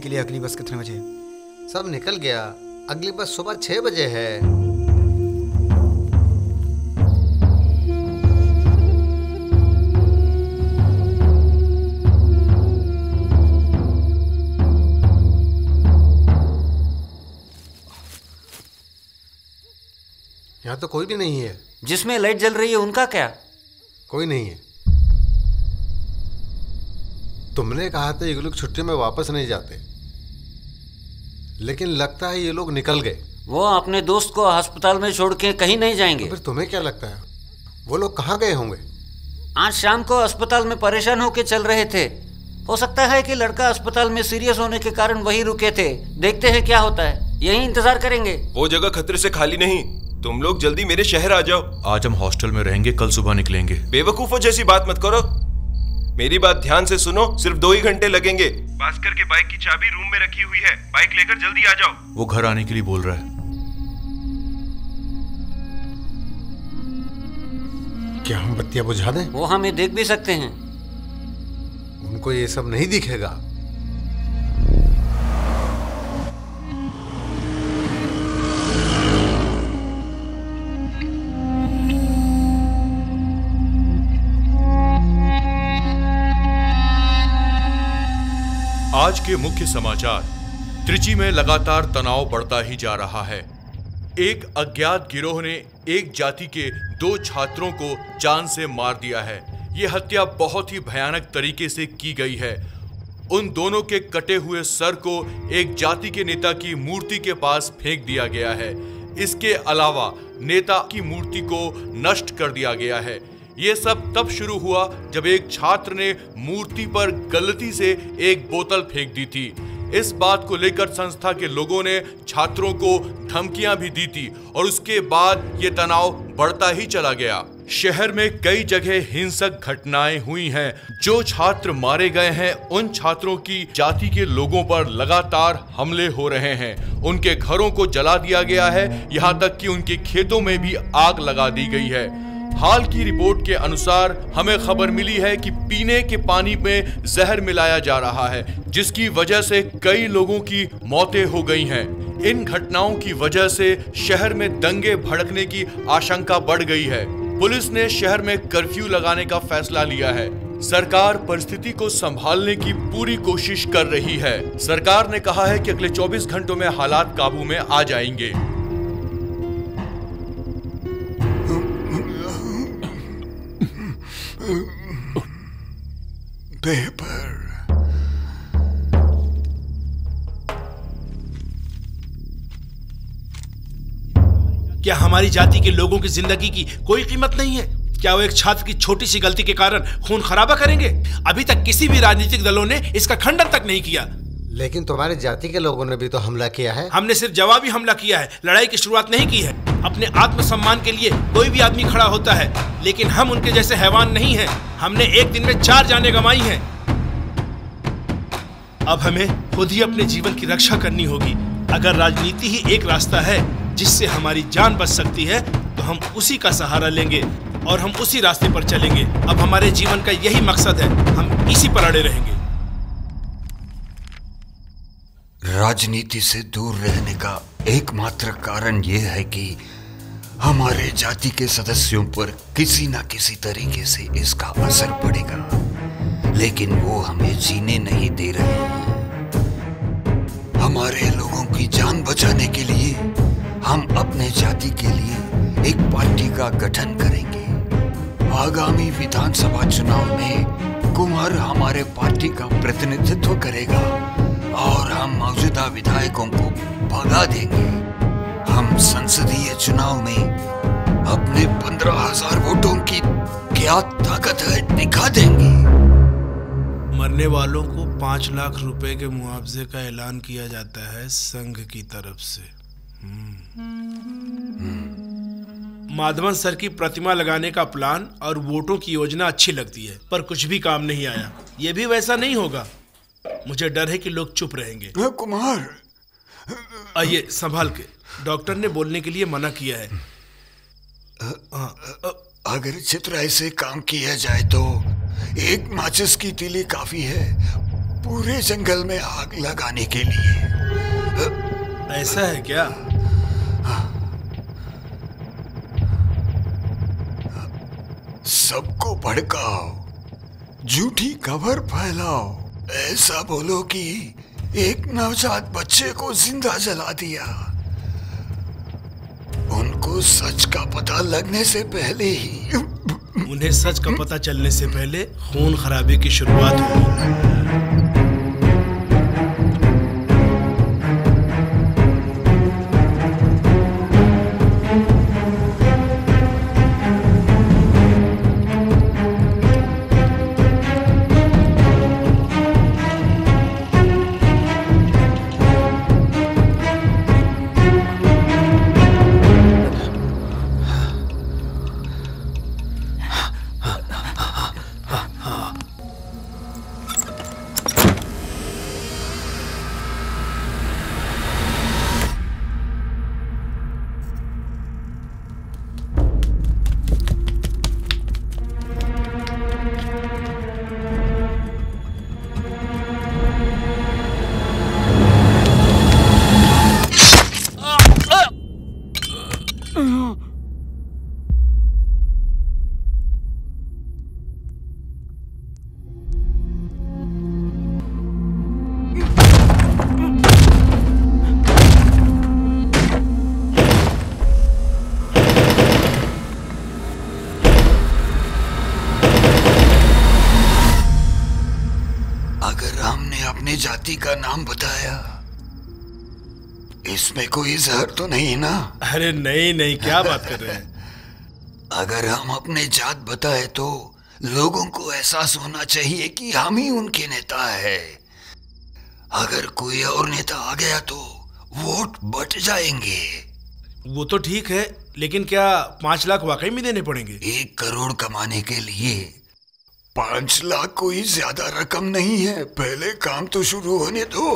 U: के लिए अगली बस कितने बजे?
O: सब निकल गया, अगली बस सुबह 6 बजे है। यहाँ तो कोई भी नहीं है।
C: जिसमें लाइट जल रही है उनका क्या?
O: कोई नहीं है। तुमने कहा था ये लोग छुट्टी में वापस नहीं जाते, लेकिन लगता है ये लोग निकल गए।
C: वो अपने दोस्त को अस्पताल में छोड़ के कहीं नहीं जाएंगे।
O: तो फिर तुम्हें क्या लगता है वो लोग कहाँ गए होंगे?
C: आज शाम को अस्पताल में परेशान होकर चल रहे थे। हो सकता है कि लड़का अस्पताल में सीरियस होने के कारण वहीं रुके थे। देखते हैं क्या होता है, यहीं इंतजार करेंगे।
L: वो जगह खतरे से खाली नहीं, तुम लोग जल्दी मेरे शहर आ जाओ।
M: आज हम हॉस्टल में रहेंगे, कल सुबह निकलेंगे।
L: बेवकूफों जैसी बात मत करो, मेरी बात ध्यान से सुनो। सिर्फ 2 ही घंटे लगेंगे। भास्कर के बाइक की चाबी रूम में रखी हुई है, बाइक लेकर जल्दी आ जाओ।
M: वो घर आने के लिए बोल रहा है।
O: क्या हम बत्तियां बुझा दें?
C: वो हमें देख भी सकते हैं।
O: उनको ये सब नहीं दिखेगा।
M: आज के मुख्य समाचार। त्रिची में लगातार तनाव बढ़ता ही जा रहा है। एक अज्ञात गिरोह ने एक जाति के 2 छात्रों को जान से मार दिया है। यह हत्या बहुत ही भयानक तरीके से की गई है। उन दोनों के कटे हुए सर को एक जाति के नेता की मूर्ति के पास फेंक दिया गया है। इसके अलावा नेता की मूर्ति को नष्ट कर दिया गया है। ये सब तब शुरू हुआ जब एक छात्र ने मूर्ति पर गलती से एक बोतल फेंक दी थी। इस बात को लेकर संस्था के लोगों ने छात्रों को धमकियां भी दी थी और उसके बाद ये तनाव बढ़ता ही चला गया। शहर में कई जगह हिंसक घटनाएं हुई हैं। जो छात्र मारे गए हैं उन छात्रों की जाति के लोगों पर लगातार हमले हो रहे हैं। उनके घरों को जला दिया गया है, यहाँ तक कि उनके खेतों में भी आग लगा दी गई है। हाल की रिपोर्ट के अनुसार हमें खबर मिली है कि पीने के पानी में जहर मिलाया जा रहा है, जिसकी वजह से कई लोगों की मौतें हो गई हैं। इन घटनाओं की वजह से शहर में दंगे भड़कने की आशंका बढ़ गई है। पुलिस ने शहर में कर्फ्यू लगाने का फैसला लिया है। सरकार परिस्थिति को संभालने की पूरी कोशिश कर रही है। सरकार ने कहा है कि अगले 24 घंटों में हालात काबू में आ जाएंगे।
N: पेपर।
E: क्या हमारी जाति के लोगों की जिंदगी की कोई कीमत नहीं है? क्या वो एक छात्र की छोटी सी गलती के कारण खून खराबा करेंगे? अभी तक किसी भी राजनीतिक दलों ने इसका खंडन तक नहीं किया।
O: लेकिन तुम्हारी जाति के लोगों ने भी तो हमला किया है।
E: हमने सिर्फ जवाबी हमला किया है, लड़ाई की शुरुआत नहीं की है। अपने आत्मसम्मान के लिए कोई भी आदमी खड़ा होता है, लेकिन हम उनके जैसे हैवान नहीं हैं। हमने एक दिन में 4 जानें गंवाई हैं। अब हमें खुद ही अपने जीवन की रक्षा करनी होगी। अगर राजनीति ही एक रास्ता है जिससे हमारी जान बच सकती है, तो हम उसी का सहारा लेंगे और हम उसी रास्ते पर चलेंगे। अब हमारे जीवन का यही मकसद है, हम इसी पर अड़े रहेंगे।
D: राजनीति से दूर रहने का एकमात्र कारण यह है कि हमारे जाति के सदस्यों पर किसी न किसी तरीके से इसका असर पड़ेगा, लेकिन वो हमें जीने नहीं दे रहे हैं। हमारे लोगों की जान बचाने के लिए हम अपने जाति के लिए एक पार्टी का गठन करेंगे। आगामी विधानसभा चुनाव में कुमार हमारे पार्टी का प्रतिनिधित्व करेगा और हम मौजूदा विधायकों को भगा देंगे। हम संसदीय चुनाव में अपने 15,000 वोटों की क्या ताकत है दिखा देंगे।
E: मरने वालों को 5 लाख रुपए के मुआवजे का ऐलान किया जाता है संघ की तरफ से। माधवन सर की प्रतिमा लगाने का प्लान और वोटों की योजना अच्छी लगती है, पर कुछ भी काम नहीं आया। ये भी वैसा नहीं होगा। मुझे डर है कि लोग चुप रहेंगे।
N: कुमार,
E: आइए संभाल के। डॉक्टर ने बोलने के लिए मना किया है।
N: अगर चित्राई से काम किया जाए तो एक माचिस की तीली काफी है।
A: पूरे जंगल में आग लगाने के लिए।
E: ऐसा है क्या?
A: सबको भड़काओ, झूठी खबर फैलाओ, ऐसा बोलो कि एक नवजात बच्चे को जिंदा जला दिया। उनको सच का पता लगने से पहले ही
E: उन्हें सच का पता चलने से पहले खून खराबे की शुरुआत होगी।
A: जाति का नाम बताया, इसमें कोई जहर तो नहीं ना?
E: अरे नहीं नहीं, क्या बात कर रहे हैं?
A: अगर हम अपने जात बताए तो लोगों को एहसास होना चाहिए कि हम ही उनके नेता है। अगर कोई और नेता आ गया तो वोट बट जाएंगे।
E: वो तो ठीक है, लेकिन क्या 5 लाख वाकई में देने पड़ेंगे?
A: 1 करोड़ कमाने के लिए 5 लाख कोई ज्यादा रकम नहीं है। पहले काम तो शुरू होने दो।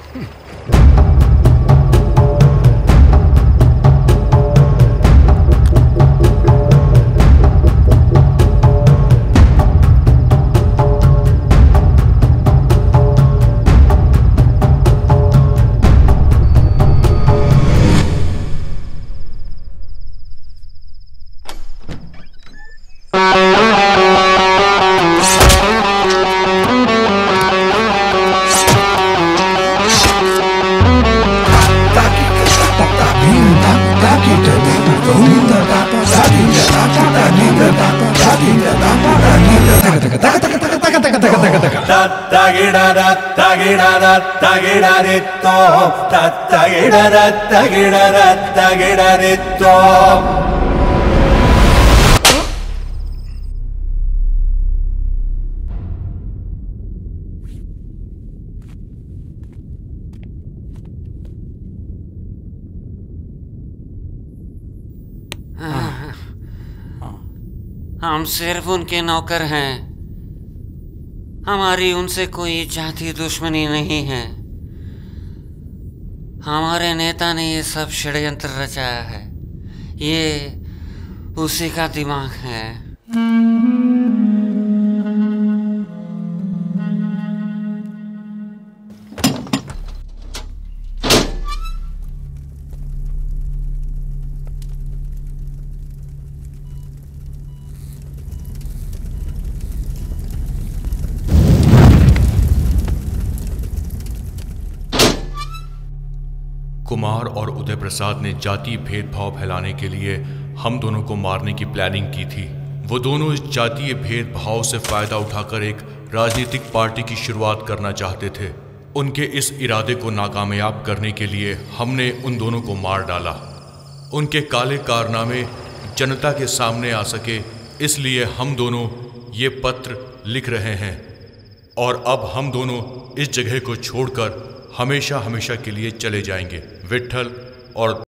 C: हम सिर्फ उनके नौकर हैं। हमारी उनसे कोई जाति दुश्मनी नहीं है। हमारे नेता ने ये सब षड्यंत्र रचाया है। ये उसी का दिमाग है।
M: कुमार और उदय प्रसाद ने जातीय भेदभाव फैलाने के लिए हम दोनों को मारने की प्लानिंग की थी। वो दोनों इस जातीय भेदभाव से फायदा उठाकर एक राजनीतिक पार्टी की शुरुआत करना चाहते थे। उनके इस इरादे को नाकामयाब करने के लिए हमने उन दोनों को मार डाला। उनके काले कारनामे जनता के सामने आ सके, इसलिए हम दोनों ये पत्र लिख रहे हैं। और अब हम दोनों इस जगह को छोड़कर हमेशा हमेशा के लिए चले जाएंगे। विट्ठल और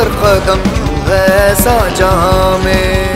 G: हर कदम क्यों है ऐसा जहां में।